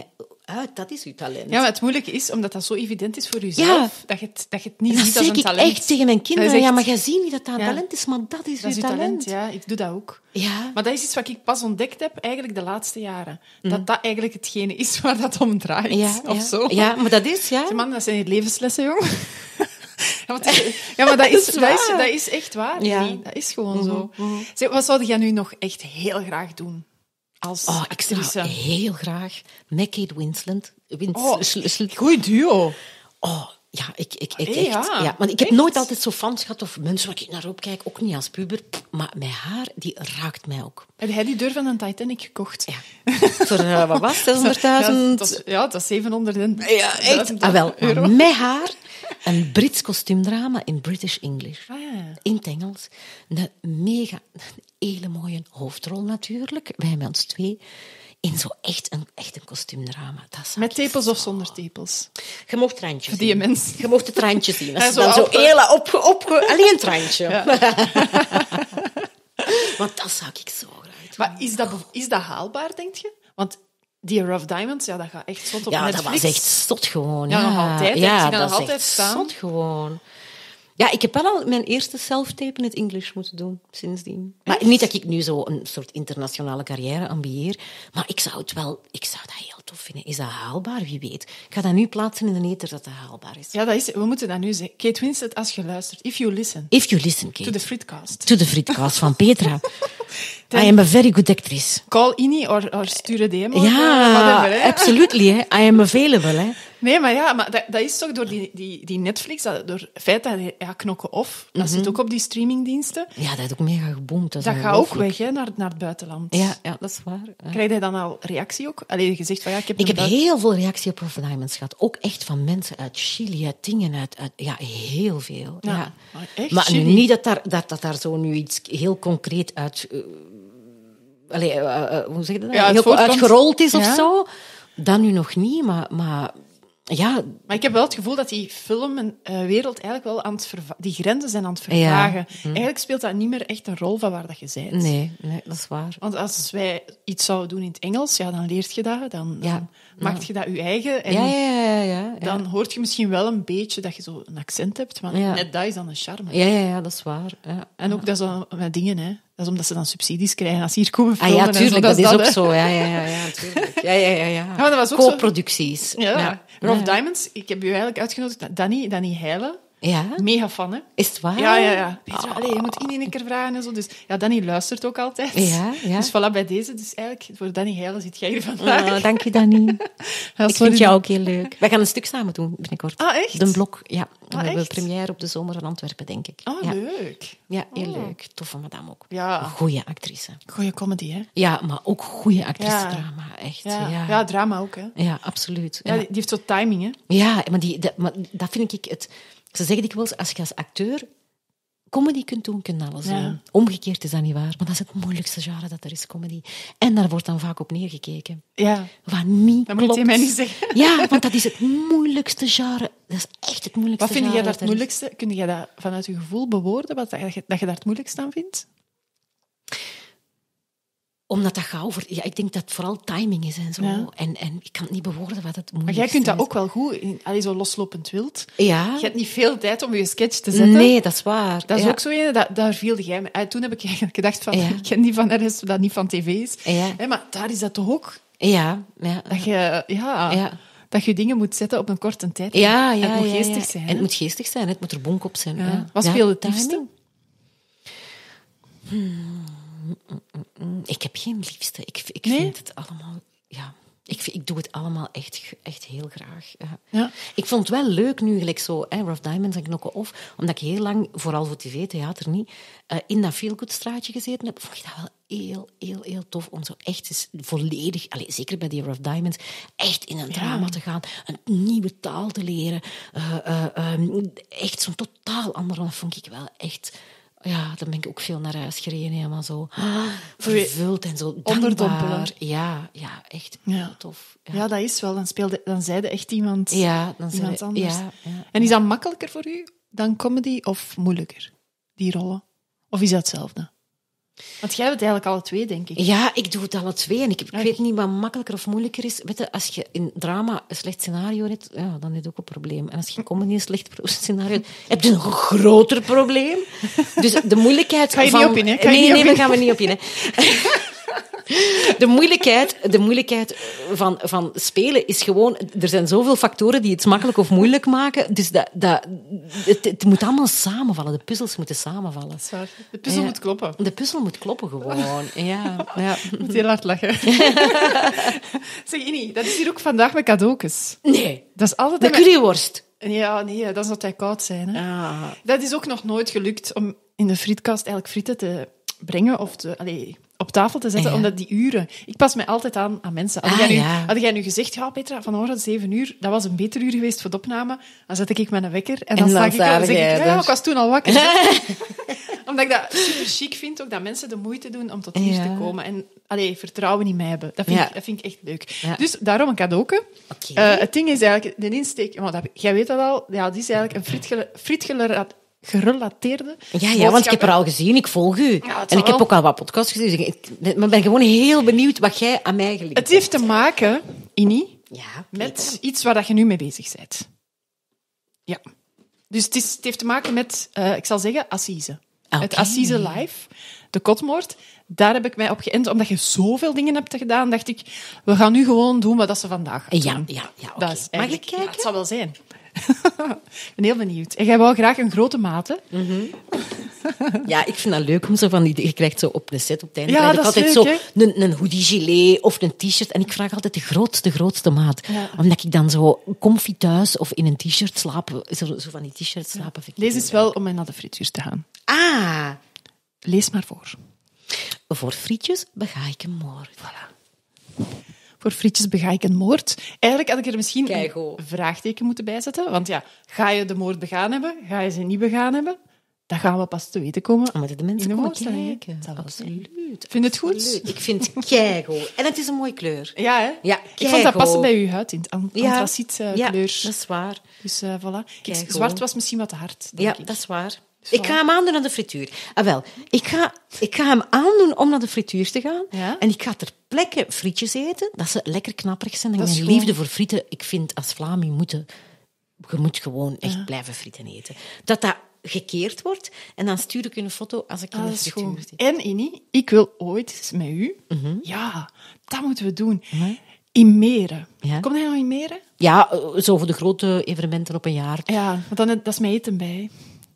uit, dat is uw talent. Ja, maar het moeilijke is, omdat dat zo evident is voor jezelf, dat, je het, dat je het niet En dat ziet als zeg een ik talent. echt tegen mijn kinderen. Dat is Ja, echt- maar jij ziet niet dat dat een Ja. talent is, maar dat is Dat is uw uw talent. talent, ja. Ik doe dat ook. Ja. Maar dat is iets wat ik pas ontdekt heb, eigenlijk de laatste jaren. Mm. Dat dat eigenlijk hetgene is waar dat om draait, Ja, of ja. zo. Ja, maar dat is, ja. Zeg, man, dat zijn levenslessen, jong. Ja, maar, het is- ja, maar dat, is, Dat is dat, is, waar. dat is echt waar. Ja. Nee, dat is gewoon zo. Zeg, wat zou jij nu nog echt heel graag doen? Als Oh, ik actrice. zou heel graag met Kate Winslet... Wins, Oh, sl- sl- Goeie duo. oh, ja, ik, ik, ik Hey, echt... ja. Ja, want ik heb Echt? nooit altijd zo fans gehad of mensen waar ik naar opkijk, ook niet als puber. Maar met haar, die raakt mij ook. Heb jij die deur van een Titanic gekocht? Ja. Voor, uh, wat was het, zeshonderdduizend? Ja, dat is, ja, dat is zevenhonderd Ja, echt. Ah, wel, euro. maar met haar een Brits kostuumdrama in British English. Ah, ja. In het Engels. Een mega, een hele mooie hoofdrol natuurlijk. Wij met ons twee. In zo echt een, echt een kostuumdrama. Dat zou Met ik tepels zo- of zonder tepels? Je mocht het randje Die zien. mens. Je mocht het randje zien. Als Ja, je zo dan zo altijd. heel opge... opge alleen het randje. Want dat zou ik zo graag doen. Maar is dat, bev- is dat haalbaar, denk je? Want die Rough Diamonds, ja, dat gaat echt zot op Ja, Netflix. dat was echt zot gewoon. Ja, Ja, nog altijd, hè. Ja, Ze gaan dat nog is altijd echt staan. zot gewoon. Ja, ik heb wel al mijn eerste self-tape in het Engels moeten doen, sindsdien. Maar niet dat ik nu zo een soort internationale carrière ambieer, maar ik zou het wel... Ik zou dat heel tof vinden. Is dat haalbaar? Wie weet. Ik ga dat nu plaatsen in de ether dat dat haalbaar is. Ja, dat is, we moeten dat nu zeggen. Kate Winslet, als je luistert, if you listen If you listen, Kate. to the Fritcast, To the Fritcast van Petra. I am a very good actress. call Ini or, or stuur een D M. of, Ja, eh, whatever, hè. absolutely. Hè. I am available. Hè. Nee, maar ja, maar dat, dat is toch door die, die, die Netflix, dat, door het feit dat ja, knokken off, dat zit ook op die streamingdiensten. Ja, dat heeft ook mega geboomd. Dat, is Dat gaat ook ongelooflijk. weg hè, naar, naar het buitenland. Ja, ja, dat is waar. Ja. Krijg je dan al reactie ook? Allee, je zegt van ja, ik heb Ik een heb buiten- heel veel reactie op Rough Diamonds gehad. Ook echt van mensen uit Chili, uit dingen, uit... uit ja, heel veel. Ja, Ja. maar echt, Maar nu Chili? niet dat daar, dat, dat daar zo nu iets heel concreet uit... eh, allee, eh, eh, hoe zeg je dat? Ja, het heel voortkomt. uitgerold is of Ja. zo. Dat nu nog niet, maar... maar ja, Maar ik heb wel het gevoel dat die filmwereld eigenlijk wel aan het verva- die grenzen zijn aan het vervagen. Eigenlijk speelt dat niet meer echt een rol van waar dat je bent. nee, nee, dat is waar. Want als wij iets zouden doen in het Engels, ja, dan leert je dat, dan, Ja. dan maakt je dat je eigen. En Ja, ja, ja. ja, ja. dan hoort je misschien wel een beetje dat je zo een accent hebt, maar Ja. net dat is dan een charme. Ja, ja, ja, dat is waar. Ja. En ook dat zo met dingen, hè. Dat is omdat ze dan subsidies krijgen als ze hier komen Ah filmen. ja, en zo, tuurlijk, dat, is ook hè. zo. Ja, ja, ja, ja, tuurlijk. Ja, ja, ja, ja. Ja, maar dat was ook zo- Co-producties. Ja, ja. Rough Ja. Diamonds, ik heb u eigenlijk uitgenodigd. Danny, Danny Heijlen, Ja? mega fan, hè. Is het waar? Ja, ja, ja. Petra, allee, je moet in één keer vragen en zo. Dus ja, Danny luistert ook altijd. Ja, ja. Dus voilà, bij deze. Dus eigenlijk, voor Danny Heijlen zit jij hier vandaag. Ah, dank je, Danny. Ja, Ik sorry. vind jou ook heel leuk. Wij gaan een stuk samen doen binnenkort. Ah, echt? De blok, ja. We Ah, hebben echt? première op de zomer in Antwerpen, denk ik. Ah, ja. leuk. Ja, heel leuk. Toffe madame ook. Ja. Goeie actrice. Goeie comedy, hè. Ja, maar ook goede actrice Ja. drama, echt. Ja, Ja, ja. ja. drama ook, hè. Ja, absoluut. Ja, Ja, die die heeft zo timing, hè. ja maar, die, dat, maar dat vind ik het... Ze zeggen dikwijls, als je als acteur comedy kunt doen, kun je alles Ja. doen. Omgekeerd is dat niet waar, maar dat is het moeilijkste genre dat er is, comedy. En daar wordt dan vaak op neergekeken. Ja. Wat niet Dat moet klopt. je mij niet zeggen. Ja, want dat is het moeilijkste genre. Dat is echt het moeilijkste Wat vind jij genre daar het er is. moeilijkste? Kun jij dat vanuit je gevoel bewoorden, wat dat je, dat je daar het moeilijkste aan vindt? Omdat dat gaat over... Ja, ik denk dat het vooral timing is en zo. Ja. En, en ik kan het niet bewoorden wat het Maar moeilijkste jij kunt dat is. ook wel goed, in, allee, zo loslopend wild. Ja. Je hebt niet veel tijd om je sketch te zetten. Nee, dat is waar. Dat is ja. ook zo een, dat, daar viel jij me. Ah, toen heb ik eigenlijk gedacht van, Ja. ik ken die van ergens dat niet van tv is. Ja. Hè, maar daar is dat toch ook, Ja, ja. dat je, ja, Ja. dat je dingen moet zetten op een korte tijd. Ja, En ja, het moet ja, geestig ja. zijn. En hè. het moet geestig zijn, het moet er bonk op zijn. Ja. Ja. Wat Ja, speelde het timing. liefste? Ik heb geen liefste. Ik, ik Nee? vind het allemaal... Ja, ik, vind- ik doe het allemaal echt, echt heel graag. Ja. Ja. Ik vond het wel leuk nu, gelijk zo, hè, Rough Diamonds en Knokken Off, omdat ik heel lang, vooral voor tv, theater niet, uh, in dat feelgood-straatje gezeten heb, vond ik dat wel heel, heel, heel tof om zo echt eens volledig, allez, zeker bij die Rough Diamonds, echt in een drama te gaan, een nieuwe taal te leren, uh, uh, um, echt zo'n totaal ander, dat vond ik wel echt... Ja, dan ben ik ook veel naar huis gereden, helemaal zo vervuld en zo Onderdompelen. dankbaar. Ja, ja, echt Ja. heel tof. Ja. Ja, dat is wel. Dan, speelde, dan zeide echt iemand, ja dan zei iemand hij- anders. Ja, ja. En is dat makkelijker voor u dan comedy of moeilijker, die rollen? Of is dat hetzelfde? Want jij hebt het eigenlijk alle twee, denk ik. Ja, ik doe het alle twee. En ik, ik weet niet wat makkelijker of moeilijker is. Weet je, als je in drama een slecht scenario hebt, ja, dan heb je ook een probleem. En als je in comedy een slecht scenario hebt, heb je nog een groter probleem. Dus de moeilijkheid Ga je van... niet op in, hè? Ga je Nee, niet nee, op daar in. gaan we niet op in. Hè. De moeilijkheid, de moeilijkheid van, van spelen is gewoon... Er zijn zoveel factoren die het makkelijk of moeilijk maken. Dus dat, dat, het, het moet allemaal samenvallen. De puzzels moeten samenvallen. Dat is waar. De puzzel Ja. moet kloppen. De puzzel moet kloppen gewoon. Ja, ja. Ik moet heel hard lachen. Zeg, Ini, dat is hier ook vandaag met cadeautjes. Nee, Dat is altijd... de curryworst. Ja, nee, dat is dat hij koud zijn. Hè. Ah. Dat is ook nog nooit gelukt om in de frietkast eigenlijk frieten te brengen of te, allee, op tafel te zetten, Ja. omdat die uren... Ik pas mij altijd aan aan mensen. Had, Ah, jij, nu, ja. had jij nu gezegd, ja, Petra, vanmorgen zeven uur, dat was een beter uur geweest voor de opname, dan zet ik mijn wekker en dan, En sta dan ik, sta dan zeg jij ik, ja, er. ik was toen al wakker. Omdat ik dat super chic vind, ook dat mensen de moeite doen om tot hier Ja. te komen. En allee, vertrouwen in mij hebben. Dat vind, Ja. ik, dat vind ik echt leuk. Ja. Dus daarom een cadeauke. Oké. Eh, het ding is eigenlijk, de insteek... Want dat, jij weet dat al, ja, die is eigenlijk een frietgele- frietgele- gerelateerde Ja, ja, want ik heb boodschap. er al gezien, ik volg u. het en ik zal heb wel. ook al wat podcasts gezien. Dus ik ik ben gewoon heel benieuwd wat jij aan mij geleerd Het heeft te maken, Ini, Ja, met iets waar dat je nu mee bezig bent. Ja. Dus het, is, het heeft te maken met, eh, ik zal zeggen, Assise. Oké. Het Assise Live, de kotmoord. Daar heb ik mij op geënt, omdat je zoveel dingen hebt gedaan, dacht ik, we gaan nu gewoon doen wat dat ze vandaag gaan Ja, doen. ja, ja. oké. Dat is Mag ik eigenlijk- kijken? Ja, het zal wel zijn. Ik ben heel benieuwd. En jij wou graag een grote mate. Ja, ik vind dat leuk om zo van die... Je krijgt zo op een set op het einde. Ja, krijg ik dat is altijd leuk, zo een, een hoodie-gilet of een t-shirt. En ik vraag altijd de grootste, grootste maat. Ja. Omdat ik dan zo comfy thuis of in een t-shirt slaap. Zo, zo van die t-shirts slapen. vind ik Deze heel is wel om mee naar de frituur te gaan. Ah, Lees maar voor. voor frietjes bega ik een moord. Voor frietjes bega ik een moord. Eigenlijk had ik er misschien Keigoed. een vraagteken moeten bijzetten. Want ja, ga je de moord begaan hebben? Ga je ze niet begaan hebben? Dat gaan we pas te weten komen. Dan moeten de mensen in de komen voorstelling. kijken. Dat zal wel zijn. Absoluut. Vind je het goed? Absoluut. Ik vind het keigoed. En het is een mooie kleur. Ja, hè? Ja, Ik vond dat keigoed. passen bij uw huid in het an- Ja. antraciet eh, Ja, kleur. dat is waar. Dus eh voilà. Ik- Keigoed. zwart was misschien wat te hard, denk Ja, ik. dat is waar. Dus Ik voilà. ga hem aandoen aan de frituur. Ah, wel, ik ga, ik ga hem aandoen om naar de frituur te gaan. Ja? En ik ga ter plekke frietjes eten, dat ze lekker knapperig zijn. En Dat is mijn gewoon- liefde voor frieten, ik vind als Vlaming moeten... Je moet gewoon echt blijven frieten eten. Dat dat gekeerd wordt en dan stuur ik u een foto als ik in Ah, de dat is frituur goed. zit. En Ini, ik wil ooit eens met u... Ja, dat moeten we doen. Mhm. In Meren. Ja. Kom jij nog in Meren? Ja, eh, zo voor de grote evenementen op een jaar. Ja, want dan, dat is mijn eten bij.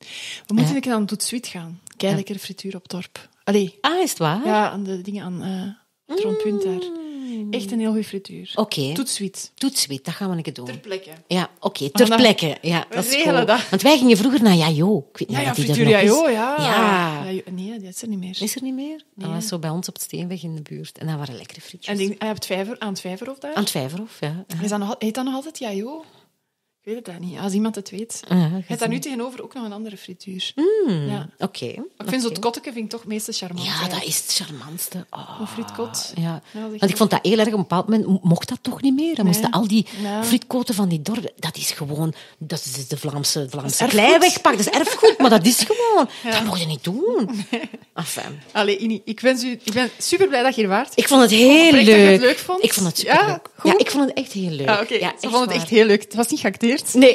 We moeten Ja. een keer aan Doet Sweet gaan. Kei lekkere frituur op dorp. Allee, Ah, is het waar? ja, aan de dingen aan uh, het rondpunt daar. Echt een heel goede frituur. Oké. Doet Sweet. Toetswit, dat gaan we een keer doen. Ter plekke. Ja, oké, gaan ter dat- plekke. Ja, we dat is regelen goed. dat. Want wij gingen vroeger naar Jajo. Ik weet niet Ja, ja, of die er frituur nog is. Jajo, ja. Ja. Ja, nee, die is er niet meer. Is er niet meer? Dat was zo bij ons op het Steenweg in de buurt. En dat waren lekkere frietjes. En die, ah, je hebt vijver, aan het Vijverhof daar? Aan het Vijverhof, ja. Ja. Is dat nog, heet dat nog altijd Jajo? Ik weet het daar niet. Als iemand het weet. Ja, Je hebt daar gezien. nu tegenover ook nog een andere frituur. Ja. Oké. Maar ik vind zo het oké. kotteke vind ik toch het meeste charmant. Ja, dat eigenlijk. is het charmantste. Oh. Een frietkot. Ja. Ja, dat is Want echt ik vond dat heel erg. Op een bepaald moment mocht dat toch niet meer. Dan Nee. moesten al die Ja. frietkoten van die dorpen... Dat is gewoon... Dat is de Vlaamse, Vlaamse erfgoed. klei wegpakken. Dat is erfgoed, maar dat is gewoon... Dat mocht je niet doen. Enfin. Allee, Ini, ik, wens u, ik ben super blij dat je hier waart. Ik vond het heel Oprecht dat je leuk. het leuk vond? Ik vond het Ja, super leuk. goed? Ja, ik vond het echt heel leuk. Ah, oké. Ja, Ze vond het waar. echt heel leuk. Het was niet geacteerd. Nee.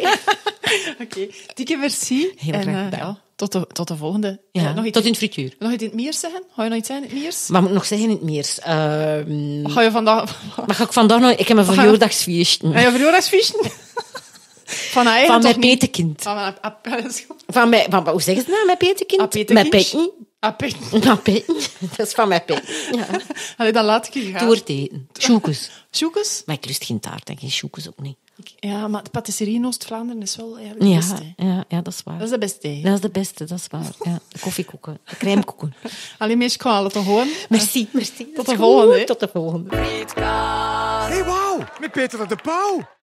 Oké. Dikke merci. Heel en, graag eh, gedaan. ja, tot, de, tot de volgende. Ja, Eh, nog iets, tot in het frituur. nog iets in het Miers zeggen? Ga je nog iets zeggen in het Miers? Maar moet ik nog zeggen in het Meers? Ehm, Ga je vandaag... maar ga ik vandaag nog... Ik heb mijn verjaardagsfeestje. Ga je verjaardagsfeesten? Van haar eigen Van mijn toch niet? petekind. Van mijn... ah, dat is goed. Van mijn... Van, hoe zeggen ze dat? Mijn petekind? Ah, petekind. Mijn petten. Ah, pet. Mijn petten. Dat is van mijn petten. Ja. Allee, dan laat ik je gaan. Toert eten. Sjoekes. Sjoekes? Maar ik lust geen taart en geen sjoekes ook niet. Ja, maar de patisserie in Oost-Vlaanderen is wel eigenlijk de Ja, beste. ja, ja, dat is waar. Dat is de beste. hè. Dat is de beste, dat is waar. Ja, de koffiekoeken, de crèmekoeken. Allee, meisje, ik ga het gewoon. Merci, merci. Tot Dat de is volgende, goed. hè. Tot de volgende. Hé, hey, wauw, met Peter de Pauw.